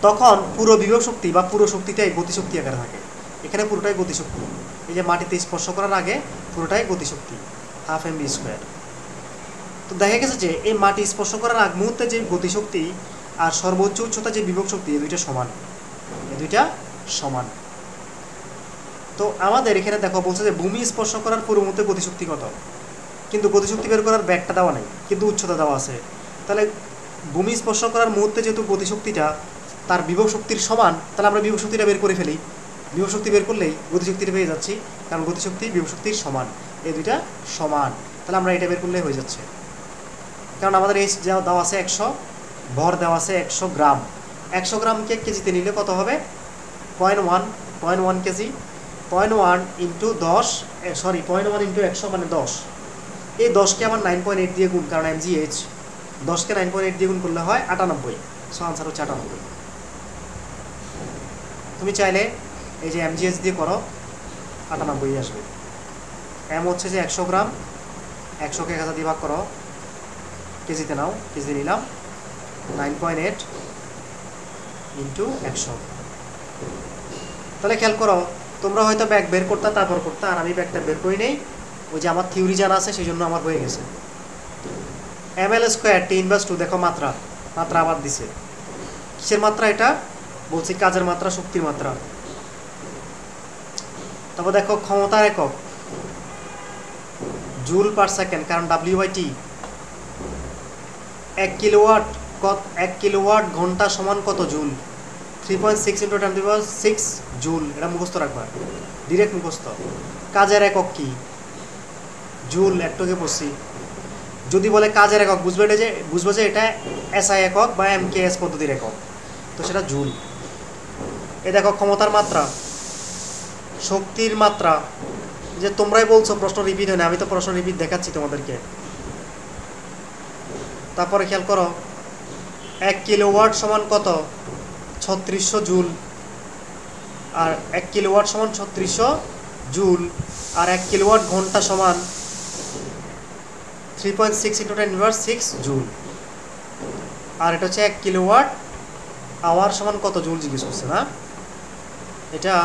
তখন পুরো বিভব শক্তি বা পুরো শক্তিটাই গতিশক্তি আকারে থাকে। এখানে পুরোটাই গতিশক্তি। এই যে মাটিতে স্পর্শ করার আগে পুরোটাই গতিশক্তি, হাফ এম বি স্কোয়ার। তো দেখা গেছে যে এই মাটি স্পর্শ করার আগ মুহূর্তে যে গতিশক্তি আর সর্বোচ্চ উচ্চতা যে বিভব শক্তি, এই দুইটা সমান, এই দুইটা সমান। তো আমাদের এখানে দেখো বলছে যে ভূমি স্পর্শ করার পুরো মুহূর্তে গতিশক্তি কত, কিন্তু গতিশক্তি বের করার ব্যাগটা দেওয়া নেই, কিন্তু উচ্চতা দেওয়া আছে। তাহলে ভূমি স্পর্শ করার মুহূর্তে যেহেতু গতিশক্তিটা তার বিভব শক্তির সমান, তাহলে আমরা বিভব শক্তিটা বের করে ফেলি। বিভব শক্তি বের করলেই গতিশক্তিটা পেয়ে যাচ্ছি, কারণ গতিশক্তি বিভব শক্তির সমান, এই দুইটা সমান। তাহলে আমরা এটা বের করলেই হয়ে যাচ্ছে। কারণ আমাদের এই দেওয়া আছে একশো, ভর দেওয়া আছে একশো গ্রাম। একশো গ্রামকে কেজিতে নিলে কত হবে? Point one point one KG. Point one into দশ, সরি পয়েন্ট ওয়ান ইন্টু একশো মানে দশ। এই দশকে আমার নাইন পয়েন্ট এইট দিয়ে গুণ, কারণ এম জি এইচ। দশকে নাইন পয়েন্ট এইট দিয়ে গুণ করলে হয় আটানব্বই। সো আনসার হচ্ছে আটানব্বই। তুমি চাইলে এই যে এম জি এইচ দিয়ে করো, আটানব্বই আসবে। এম হচ্ছে যে একশো গ্রাম, একশোকে এক হাজার দিয়ে ভাগ করো, কেজিতে নাও, কেজিতে নিলাম নাইন পয়েন্ট এইট ইন্টু একশো। তাহলে খেয়াল করো, তোমরা হয়তো ব্যাগ বের করতে তারপর করতে, আর আমি ব্যাগটা বের করি নেই। ওই যে আমার থিওরি জানা আছে সেই জন্য আমার হয়ে গেছে। M L square T inverse two, দেখো মাত্রা, মাত্রা আবার দিছে। কিসের মাত্রা এটা? বলছি কাজের মাত্রা, শক্তির মাত্রা। তারপর দেখো ক্ষমতার একক জুল পার সেকেন্ড, কারণ ডাব্লিউ বাই টি। এক কিলোওয়াট কত, এক কিলোওয়াট ঘন্টা সমান কত joule? Three point six into ten to the power six joule. এটা মুখস্থ রাখবা, ডিরেক্ট মুখস্থ। কাজের একক কি? জুল, একটুকে পড়ছি। যদি বলে কাজের একক, বুঝবে এটা যে বুঝবে যে এটা এসআই একক বা এম কে এস পদ্ধতির একক, তো সেটা জুল। এ দেখো ক্ষমতার মাত্রা, শক্তির মাত্রা। যে তোমরাই বলছো প্রশ্ন রিপিট হয় না, আমি তো প্রশ্ন রিপিট দেখাচ্ছি তোমাদেরকে। তারপরে খেয়াল করো, এক কিলোওয়াট সমান কত? ছত্রিশশো জুল। আর এক কিলোওয়াট সমান ছত্রিশশো জুল। আর এক কিলোওয়াট ঘন্টা সমান three point six into ten inverse six joule. আর এটা হচ্ছে এক কিলোওয়াট আওয়ার সমান কত জুল জিজ্ঞেস করছে না? এটা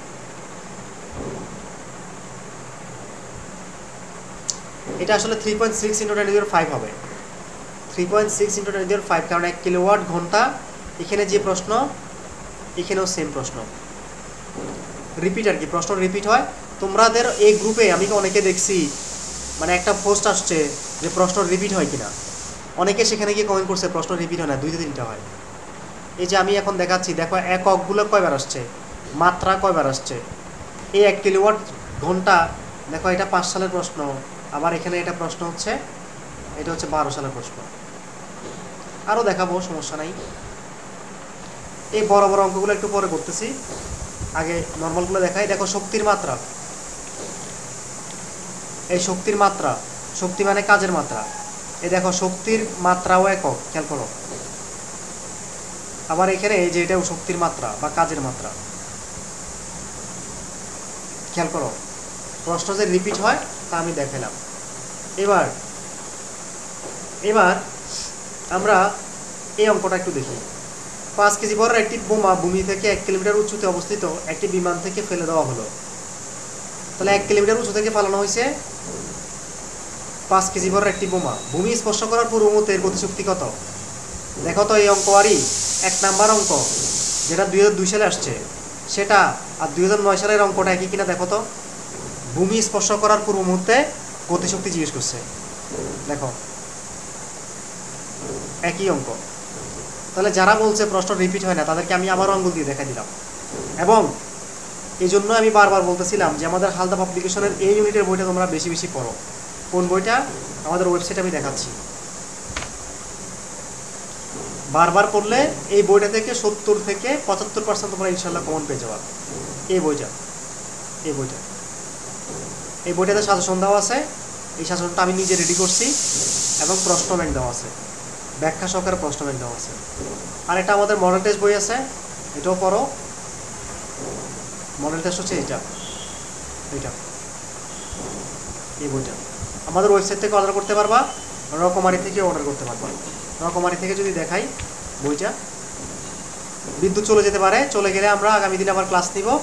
এটা আসলে three point six into ten inverse five হবে। Three point six into ten inverse five, কারণ এক কিলোওয়াট ঘন্টা। এখানে যে প্রশ্ন, এখানেও সেম প্রশ্ন, রিপিট আর কি, প্রশ্ন রিপিট হয়। তোমাদের এই গ্রুপে আমি অনেকে দেখছি, মানে একটা পোস্ট আসছে যে প্রশ্ন রিপিট হয় কিনা। অনেকে সেখানে গিয়ে কমেন্ট করছে প্রশ্ন রিপিট হয় না, দুইটা তিনটা হয়। এই যে আমি এখন দেখাচ্ছি, দেখো এককগুলো কয়বার আসছে, মাত্রা কয়বার আসছে। এই এক কিলোওয়াট ঘন্টা, দেখো এটা পাঁচ সালের প্রশ্ন, আবার এখানে এটা প্রশ্ন হচ্ছে, এটা হচ্ছে বারো সালের প্রশ্ন। আরও দেখাবো, সমস্যা নাই। এই বড় বড় অঙ্কগুলো একটু পরে করতেছি, আগে নর্মালগুলো দেখাই। দেখো শক্তির মাত্রা, এই শক্তির মাত্রা, শক্তি মানে কাজের মাত্রা। এই দেখো শক্তির মাত্রাও একক, খেয়াল করো। আবার এখানে এই যে এটাও শক্তির মাত্রা বা কাজের মাত্রা, খেয়াল করো। প্রশ্ন যে রিপিট হয় তা আমি দেখালাম। এবার এবার আমরা এই অঙ্কটা একটু দেখি। পাঁচ কেজি বড় একটি বোমা ভূমি থেকে এক কিলোমিটার উঁচুতে অবস্থিত একটি বিমান থেকে ফেলে দেওয়া হলো। তাহলে এক কিলোমিটার উঁচু থেকে ফালানো হয়েছে পাঁচ কেজি বড় একটি বোমা। ভূমি স্পর্শ করার পূর্ব মুহূর্তে এর গতিশক্তি কত? দেখো তো এই অঙ্ক আরই এক নাম্বার অঙ্ক, যেটা দুই হাজার দুই সালে আসছে সেটা, আর দুই হাজার নয় সালের অঙ্কটা একই কিনা দেখো তো। ভূমি স্পর্শ করার পূর্ব মুহূর্তে গতিশক্তি জিজ্ঞেস করছে, দেখো একই অঙ্ক। তাহলে যারা বলছে প্রশ্ন রিপিট হয় না, তাদেরকে আমি আবার আঙ্গুল দিয়ে দেখা দিলাম। এবং এই জন্য আমি বারবার বলতেছিলাম যে আমাদের হালদা পাবলিকেশনের এই ইউনিটের বইটা তোমরা বেশি বেশি পড়ো। কোন বইটা? আমাদের ওয়েবসাইটে আমি দেখাচ্ছি। বারবার পড়লে এই বইটা থেকে সত্তর থেকে পঁচাত্তর পার্সেন্ট তোমরা ইনশাল্লাহ কমন পেয়ে যাবা। এই বইটা এই বইটা এই বইটাতে সাজেশন দেওয়া আছে। এই সাজেশনটা আমি নিজে রেডি করছি এবং প্রশ্ন ব্যাংক দেওয়া আছে, ব্যাখ্যা সহকারে প্রশ্ন ব্যাংক দেওয়া আছে। আর এটা আমাদের মডেল টেস্ট বই আছে, এটাও পড়ো। মডেল টেস্ট হচ্ছে এটা এটা এই বইটা আমাদের ওয়েবসাইট থেকে অর্ডার করতে পারবা, রকমারি থেকে অর্ডার করতে পারবা। রকমারি থেকে যদি দেখাই বইটা, বিদ্যুৎ চলে যেতে পারে, চলে গেলে আমরা আগামী দিনে আবার ক্লাস নিব,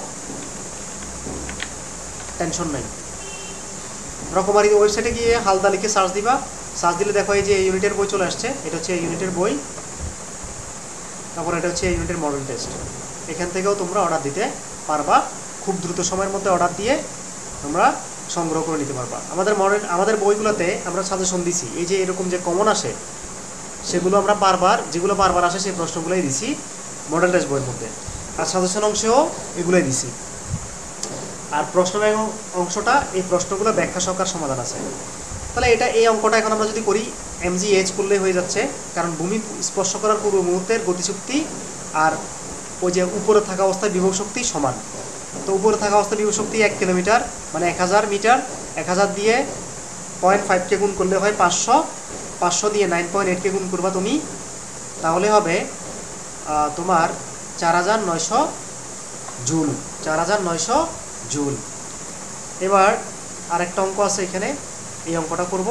টেনশন নাই। রকমারি ওয়েবসাইটে গিয়ে হালদা লিখে সার্চ দিবা, সার্চ দিলে দেখো এই যে এই ইউনিটের বই চলে আসছে, এটা হচ্ছে এই ইউনিটের বই, তারপর এটা হচ্ছে এই ইউনিটের মডেল টেস্ট। এখান থেকেও তোমরা অর্ডার দিতে পারবা, খুব দ্রুত সময়ের মধ্যে অর্ডার দিয়ে তোমরা সংগ্রহ করে নিতে পারবা। আমাদের মডেল আমাদের বইগুলোতে আমরা সাজেশন দিছি, এই যে এরকম যে কমন আসে সেগুলো আমরা বারবার, যেগুলো বারবার আসে সেই প্রশ্নগুলোই দিছি মডেল টেস্ট বইয়ের মধ্যে, আর সাজেশন অংশেও এগুলোই দিছি। আর প্রশ্ন অংশটা এই প্রশ্নগুলো ব্যাখ্যা সহকার সমাধান আছে। তাহলে এটা এই অঙ্কটা এখন আমরা যদি করি এমজি এইচ করলেই হয়ে যাচ্ছে, কারণ ভূমি স্পর্শ করার পূর্ব মুহূর্তের গতিশক্তি আর ওই যে উপরে থাকা অবস্থায় বিভব শক্তি সমান। তো উপরে থাকা অবস্থায় বিভব শক্তি এক কিলোমিটার মানে এক হাজার মিটার, এক হাজার দিয়ে পয়েন্ট ফাইভকে গুণ করলে হয় পাঁচশো, পাঁচশো দিয়ে নাইন পয়েন্ট এইটকে গুণ করবা তুমি, তাহলে হবে তোমার চার হাজার নয়শো জুল, চার হাজার নয়শো জুল। এবার আরেকটা অঙ্ক আছে এখানে, এই অঙ্কটা করব,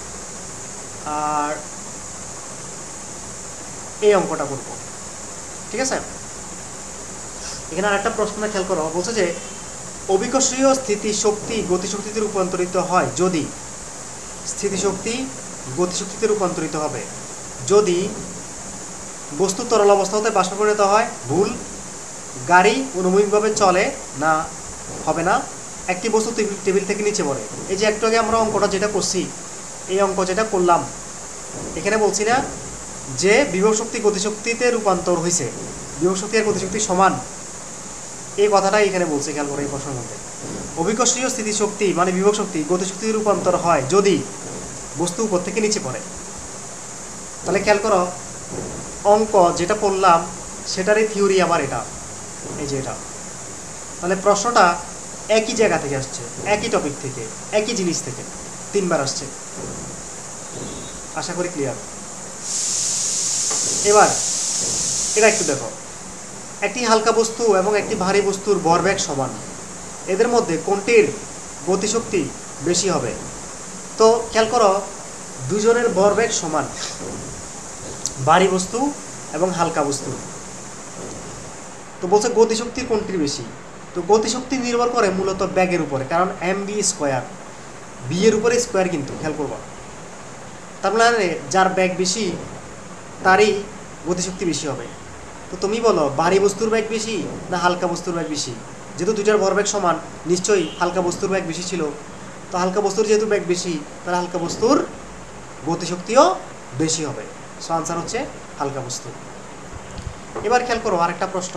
আর এই অঙ্কটা করব, ঠিক আছে। এখানে আরেকটা প্রশ্ন খেয়াল করো, বলছে যে অভিকর্ষীয় স্থিতিশক্তি গতিশক্তিতে রূপান্তরিত হয় যদি, স্থিতিশক্তি গতিশক্তিতে রূপান্তরিত হবে যদি বস্তু তরল অবস্থা হতে বাষ্পে পরিণত হয়, ভুল। গাড়ি অনুভূমিকভাবে চলে না, হবে না। একটি বস্তু টেবিল থেকে নিচে পড়ে, এই যে একটু আগে আমরা অঙ্কটা যেটা করছি, এই অঙ্ক যেটা করলাম, এখানে বলছি না যে বিভব শক্তি গতিশক্তিতে রূপান্তর হয়েছে, বিভব শক্তি আর গতিশক্তি সমান, এই কথাটাই এখানে বলছে। খেয়াল করে এই প্রশ্নের মধ্যে অভিকর্ষীয় স্থিতিশক্তি মানে বিভব শক্তি গতিশক্তিতে রূপান্তর হয় যদি বস্তু উপর থেকে নিচে পড়ে। তাহলে খেয়াল করো অঙ্ক যেটা পড়লাম সেটারই থিওরি আবার এটা, এই যে এটা। তাহলে প্রশ্নটা একই জায়গা থেকে আসছে, একই টপিক থেকে, একই জিনিস থেকে তিনবার আসছে, আশা করি ক্লিয়ার। এবার এটা একটু দেখো, একটি হালকা বস্তু এবং একটি ভারী বস্তুর ভরবেগ সমান, এদের মধ্যে কোনটির গতিশক্তি বেশি হবে? তো খেয়াল করো দুজনের ভরবেগ সমান, ভারী বস্তু এবং হালকা বস্তু। তো বলছে গতিশক্তির কোনটির বেশি? তো গতিশক্তি নির্ভর করে মূলত ব্যাগের উপরে, কারণ এম বি স্কোয়ার, বি এর উপরে স্কোয়ার কিন্তু, খেয়াল করবা। তার মানে যার ব্যাগ বেশি তারই গতিশক্তি বেশি হবে। তো তুমি বলো ভারী বস্তুর ব্যাগ বেশি না হালকা বস্তুর ব্যাগ বেশি? যেহেতু দুইটার ভরবেগ সমান, নিশ্চয়ই হালকা বস্তুর ব্যাগ বেশি ছিল। তো হালকা বস্তুর যেহেতু ব্যাগ বেশি, তাহলে হালকা বস্তুর গতিশক্তিও বেশি হবে। সো আনসার হচ্ছে হালকা বস্তু। এবার খেয়াল করো আরেকটা প্রশ্ন,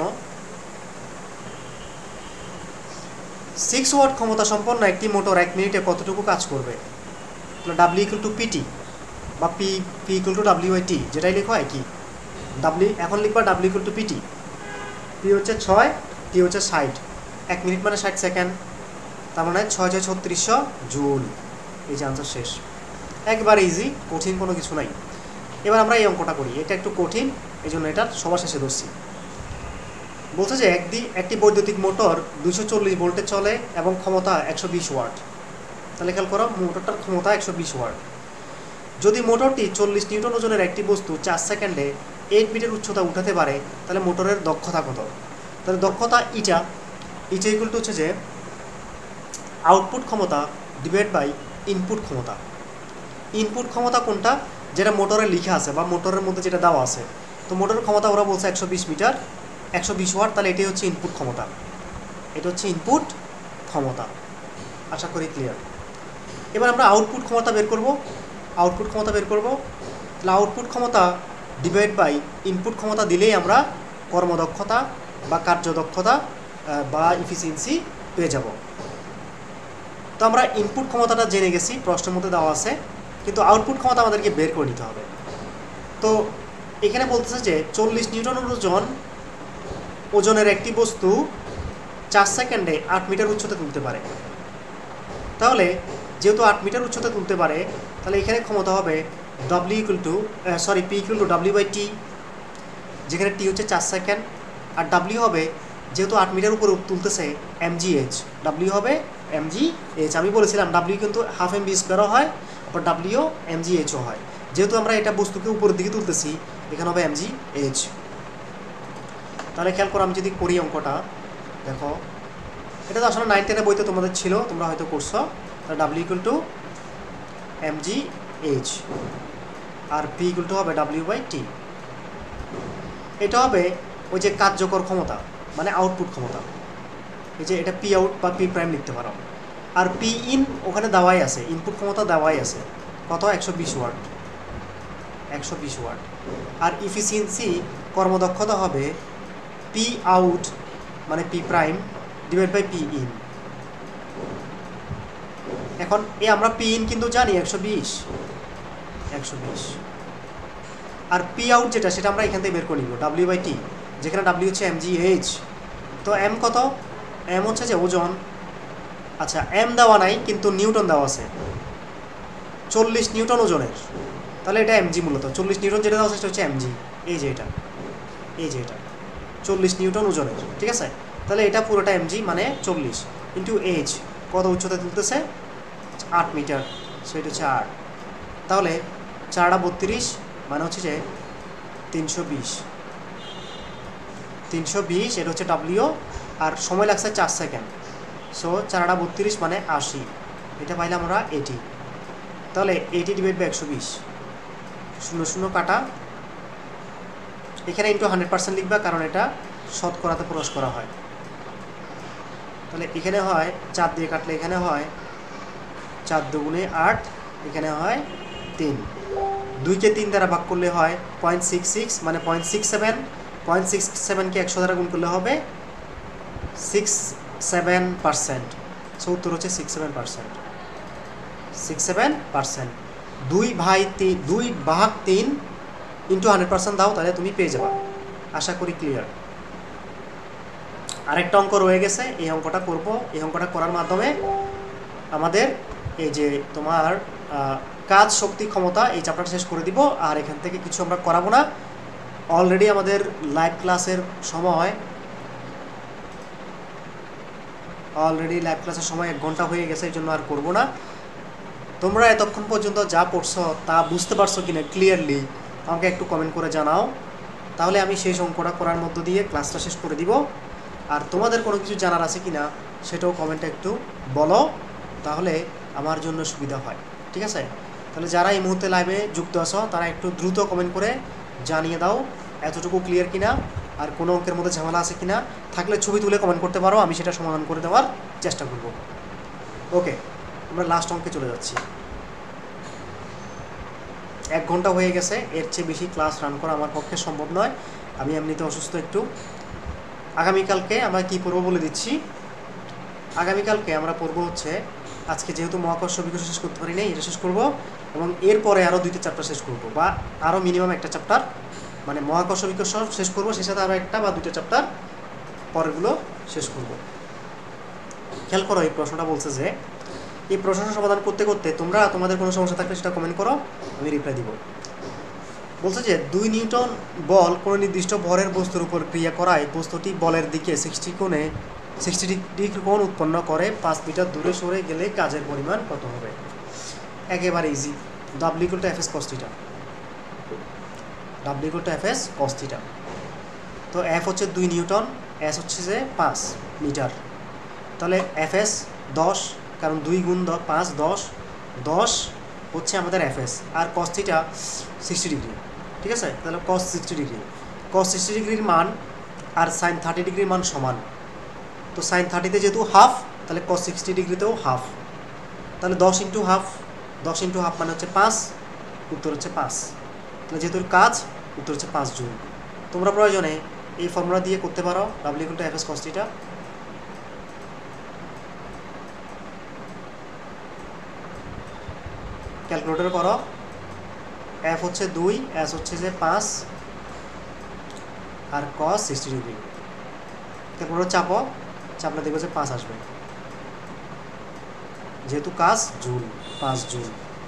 সিক্স ওয়াট ক্ষমতা সম্পন্ন একটি মোটর এক মিনিটে কতটুকু কাজ করবে? ডাব্লিউ ইকুয়াল টু পিটি বা P P equal to W I T, যেটাই লেখো একই। ডাব্লিউ এখন লিখবা W equal to P T, P হচ্ছে ছয়, টি হচ্ছে ষাট, এক মিনিট মানে ষাট সেকেন্ড, তার মানে ছয় ছয় ছত্রিশশো জুল। এই যে আনসার শেষ, একবারে ইজি, কঠিন কোনো কিছু নাই। এবার আমরা এই অঙ্কটা করি, এটা একটু কঠিন, এই জন্য এটা সবার শেষে ধরছি। বলছে যে একদি একটি বৈদ্যুতিক মোটর দুইশো চল্লিশ ভোল্টে চলে এবং ক্ষমতা একশো বিশ ওয়াট। তাহলে খেয়াল করো মোটরটার ক্ষমতা একশো বিশ ওয়াট। যদি মোটরটি চল্লিশ নিউটন ওজনের একটি বস্তু চার সেকেন্ডে এইট মিটার উচ্চতা উঠাতে পারে, তাহলে মোটরের দক্ষতা কত? তাহলে দক্ষতা ইটা, ইটা ইকুয়াল টু হচ্ছে যে আউটপুট ক্ষমতা ডিভাইড বাই ইনপুট ক্ষমতা। ইনপুট ক্ষমতা কোনটা? যেটা মোটরে লেখা আছে বা মোটরের মধ্যে যেটা দেওয়া আছে। তো মোটরের ক্ষমতা ওরা বলছে একশো বিশ মিটার, একশো বিশ ওয়াট, তাহলে এটাই হচ্ছে ইনপুট ক্ষমতা, এটা হচ্ছে ইনপুট ক্ষমতা। আশা করি ক্লিয়ার। এবার আমরা আউটপুট ক্ষমতা বের করব, আউটপুট ক্ষমতা বের করব তাহলে আউটপুট ক্ষমতা ডিভাইড বাই ইনপুট ক্ষমতা দিলেই আমরা কর্মদক্ষতা বা কার্যদক্ষতা বা ইফিসিয়েন্সি পেয়ে যাব। তো আমরা ইনপুট ক্ষমতাটা জেনে গেছি, প্রশ্নের মধ্যে দেওয়া আছে, কিন্তু আউটপুট ক্ষমতা আমাদেরকে বের করে নিতে হবে। তো এখানে বলতেছে যে চল্লিশ নিউটন ওজন ওজনের একটি বস্তু চার সেকেন্ডে আট মিটার উচ্চতা তুলতে পারে। তাহলে যেহেতু আট মিটার উচ্চতা তুলতে পারে, তাহলে এখানে ক্ষমতা হবে W equal to sorry P equal to W by T, যেখানে টি হচ্ছে চার সেকেন্ড, আর ডাব্লিউ হবে যেহেতু আট মিটার উপরে তুলতেছে এম জি এইচ, ডাব্লিউ হবে এম জি এইচ। আমি বলেছিলাম ডাব্লিউ কিন্তু হাফ এম বি স্কোয়ারও হয়, আবার ডাব্লিউ এম জি এইচও হয়। যেহেতু আমরা এটা বস্তুকে উপরের দিকে তুলতেছি, এখানে হবে এম জি এইচ। তাহলে খেয়াল করো আমি যদি করি অঙ্কটা, দেখো এটা তো আসলে নাইন টেনের বইতে তোমাদের ছিল, তোমরা হয়তো করছো। তাহলে W equal to M G H আর পি ইকুয়াল টু হবে ডাব্লিউ বাই টি। এটা হবে ওই যে কার্যকর ক্ষমতা মানে আউটপুট ক্ষমতা, এই যে এটা পি আউট বা পি প্রাইম লিখতে পারো। আর পি ইন ওখানে দেওয়াই আছে, ইনপুট ক্ষমতা দেওয়াই আছে কত, একশো বিশ ওয়াট, একশো বিশ ওয়াট। আর ইফিসিয়েন্সি কর্মদক্ষতা হবে পি আউট মানে P prime divide by P in. এখন এ আমরা পি ইন কিন্তু জানি একশো বিশ, একশো বিশ। আর পি আউট যেটা সেটা আমরা এখান থেকে বের করে নিব ডাব্লিউ বাই টি, যেখানে ডাব্লিউ হচ্ছে এম জি এইচ। তো এম কত, এম হচ্ছে যে ওজন। আচ্ছা এম দেওয়া নাই কিন্তু নিউটন দেওয়া আছে, চল্লিশ নিউটন ওজনের। তাহলে এটা এমজি মূলত, চল্লিশ নিউটন যেটা দেওয়া আছে সেটা হচ্ছে এমজি। এই যে এটা, এই যে এটা চল্লিশ নিউটন ওজনের, ঠিক আছে। তাহলে এটা পুরোটা এমজি মানে চল্লিশ ইন্টু এইচ, কত উচ্চতা তুলতেছে, আট মিটার, সেটা হচ্ছে আট। তাহলে চারটা বত্রিশ মানে হচ্ছে যে তিনশো বিশ, তিনশো বিশ এটা হচ্ছে ডাব্লিউ। আর সময় লাগছে চার সেকেন্ড, সো চারটা বত্রিশ মানে আশি, এটা পাইলাম আমরা এইটি। তাহলে এইটি ডিভাইড বাই একশো বিশ, শূন্য শূন্য কাটা, এখানে ইন্টু হান্ড্রেড পার্সেন্ট লিখবা কারণ এটা শতকরাতে প্রকাশ করা হয়। তাহলে এখানে হয় চার দিয়ে কাটলে এখানে হয় চার দুগুণে আট, এখানে হয় তিন, দুইকে তিন দ্বারা ভাগ করলে হয় পয়েন্ট সিক্স সিক্স মানে point six seven, point six সেভেনকে একশো দ্বারা গুণ করলে হবে সিক্স সেভেন পার্সেন্ট। সো উত্তর হচ্ছে six seven percent, six seven percent. দুই ভাই তিন, দুই ভাগ তিন ইন্টু হান্ড্রেড পার্সেন্ট দাও, তাহলে তুমি পেয়ে যাবা। আশা করি ক্লিয়ার। আরেকটা অঙ্ক রয়ে গেছে, এই অঙ্কটা করব। এই অঙ্কটা করার মাধ্যমে আমাদের এই যে তোমার কাজ শক্তি ক্ষমতা এই চ্যাপ্টারটা শেষ করে দিব। আর এখান থেকে কিছু আমরা করাবো না, অলরেডি আমাদের লাইভ ক্লাসের সময় অলরেডি লাইভ ক্লাসের সময় এক ঘন্টা হয়ে গেছে, এই জন্য আর করবো না। তোমরা এতক্ষণ পর্যন্ত যা পড়ছো তা বুঝতে পারছো কিনা ক্লিয়ারলি আমাকে একটু কমেন্ট করে জানাও, তাহলে আমি সেই অঙ্কটা করার মধ্য দিয়ে ক্লাসটা শেষ করে দিব। আর তোমাদের কোনো কিছু জানার আছে কিনা সেটাও কমেন্টে একটু বলো, তাহলে আমার জন্য সুবিধা হয়, ঠিক আছে। তাহলে যারা এই মুহূর্তে লাইভে যুক্ত আছো তারা একটু দ্রুত কমেন্ট করে জানিয়ে দাও এতটুকু ক্লিয়ার কিনা, আর কোনো অঙ্কের মধ্যে ঝামেলা আছে কিনা। থাকলে ছবি তুলে কমেন্ট করতে পারো, আমি সেটা সমাধান করে দেওয়ার চেষ্টা করব। ওকে, আমরা লাস্ট অঙ্কে চলে যাচ্ছি। এক ঘন্টা হয়ে গেছে, এর চেয়ে বেশি ক্লাস রান করা আমার পক্ষে সম্ভব নয়, আমি এমনিতে অসুস্থ একটু। আগামীকালকে আমরা কী পড়বো বলে দিচ্ছি। আগামীকালকে আমরা পড়বো হচ্ছে, আজকে যেহেতু মহাকর্ষ বিকর্ষ শেষ করতে পারি না, এটা শেষ করব এবং এরপরে আরও দুইটা চ্যাপ্টার শেষ করব, বা আরও মিনিমাম একটা চ্যাপ্টার, মানে মহাকর্ষ বিকর্ষ শেষ করব, সে সাথে আরও একটা বা দুইটা চ্যাপ্টার পরেরগুলো শেষ করব। খেয়াল করো, এই প্রশ্নটা বলছে যে এই প্রশ্নটা সমাধান করতে করতে তোমরা তোমাদের কোনো সমস্যা থাকলে সেটা কমেন্ট করো, আমি রিপ্লাই দিব। বলছে যে দুই নিউটন বল কোনো নির্দিষ্ট ভরের বস্তুর উপর ক্রিয়া করায় বস্তুটি বলের দিকে সিক্সটি কোণে সিক্সটি ডিগ্রি কোণ উৎপন্ন করে, পাঁচ মিটার দূরে সরে গেলে কাজের পরিমাণ কত হবে? একেবারে easy, W equal to F S cos theta, W equal to F S cos theta. তো এফ হচ্ছে দুই নিউটন, এস হচ্ছে যে পাঁচ মিটার, তাহলে এফ এস দশ, কারণ দুই গুণ পাঁচ দশ, দশ হচ্ছে আমাদের এফ এস, আর কস থিটা সিক্সটি ডিগ্রি, ঠিক আছে। তাহলে cos sixty degree, cos sixty ডিগ্রির মান আর সাইন থার্টি ডিগ্রির মান সমান। তো সাইন থার্টিতে যেহেতু হাফ, তাহলে কস সিক্সটি ডিগ্রিতেও হাফ, তাহলে দশ ইন্টু হাফ, দশ ইন্টু হাফ মানে হচ্ছে পাঁচ, উত্তর হচ্ছে পাঁচ। তাহলে যেহেতু কাজ, উত্তর হচ্ছে পাঁচ জুল। তোমরা প্রয়োজনে এই ফর্মুলা দিয়ে করতে পারো, W equal to F S cos theta. Calculator করো, এফ হচ্ছে দুই, এস হচ্ছে যে পাঁচ, আর কস সিক্সটি ডিগ্রি। ক্যালকুলেটর চাপো, চাপলে দেখবে যে পাঁচ আসবে, যেহেতু কাজ জুল, পাঁচ জুল।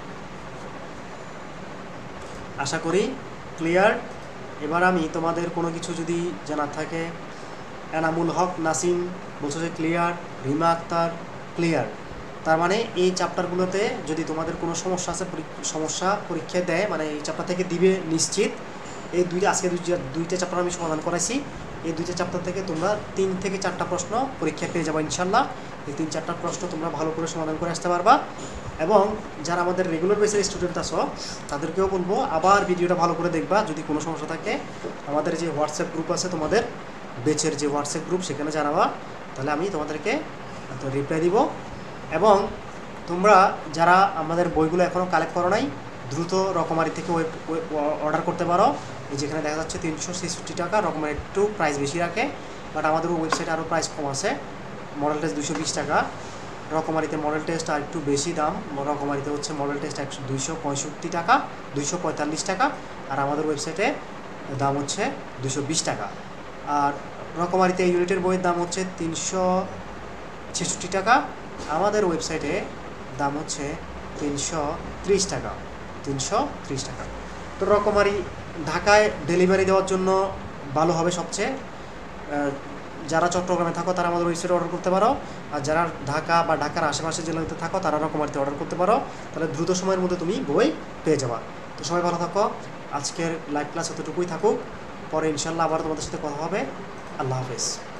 আশা করি ক্লিয়ার। এবার আমি তোমাদের কোনো কিছু যদি জানার থাকে, এনামুল হক নাসিম বলছো যে ক্লিয়ার, রিমা আক্তার ক্লিয়ার, তার মানে এই চ্যাপ্টারগুলোতে যদি তোমাদের কোনো সমস্যা আছে, সমস্যা পরীক্ষা দেয় মানে এই চ্যাপ্টার থেকে দিবে নিশ্চিত। এই দুইটা আজকে দুইটা চ্যাপ্টার আমি সমাধান করাইছি, এই দুইটা চ্যাপ্টার থেকে তোমরা তিন থেকে চারটা প্রশ্ন পরীক্ষা পেয়ে যাবো ইনশাল্লাহ। এই তিন চারটা প্রশ্ন তোমরা ভালো করে সমাধান করে আসতে পারবা। এবং যারা আমাদের রেগুলার বেসের স্টুডেন্ট আছো তাদেরকেও বলবো আবার ভিডিওটা ভালো করে দেখবা। যদি কোনো সমস্যা থাকে আমাদের যে হোয়াটসঅ্যাপ গ্রুপ আছে, তোমাদের বেচের যে হোয়াটসঅ্যাপ গ্রুপ, সেখানে জানাবা, তাহলে আমি তোমাদেরকে রিপ্লাই দিব। এবং তোমরা যারা আমাদের বইগুলো এখনও কালেক্ট করো নাই, দ্রুত রকমারি থেকে ওয়েব অর্ডার করতে পারো। এই যেখানে দেখা যাচ্ছে তিনশো ছেষট্টি টাকা, রকমারি একটু প্রাইস বেশি রাখে, বাট আমাদের ওয়েবসাইটে আরও প্রাইস কম আছে। মডেল টেস্ট দুশো বিশ টাকা, রকমারিতে মডেল টেস্ট আর একটু বেশি দাম। রকমারিতে হচ্ছে মডেল টেস্ট একশো দুইশো পঁয়ষট্টি টাকা, দুইশো পঁয়তাল্লিশ টাকা, আর আমাদের ওয়েবসাইটে দাম হচ্ছে দুশো বিশ টাকা। আর রকমারিতে ইউনিটের বইয়ের দাম হচ্ছে তিনশো ছেষট্টি টাকা, আমাদের ওয়েবসাইটে দাম হচ্ছে তিনশো ত্রিশ টাকা, তিনশো ত্রিশ টাকা। তো রকমারি ঢাকায় ডেলিভারি দেওয়ার জন্য ভালো হবে সবচেয়ে। যারা চট্টগ্রামে থাকো তারা আমাদের ওয়েবসাইটে অর্ডার করতে পারো, আর যারা ঢাকা বা ঢাকার আশেপাশে জেলাতে থাকো তারা রকমারিতে অর্ডার করতে পারো। তাহলে দ্রুত সময়ের মধ্যে তুমি বই পেয়ে যাবা। তো সবাই ভালো থাকো। আজকের লাইভ ক্লাস এতটুকুই থাকুক, পরে ইনশাল্লাহ আবার তোমাদের সাথে কথা হবে। আল্লাহ হাফেজ।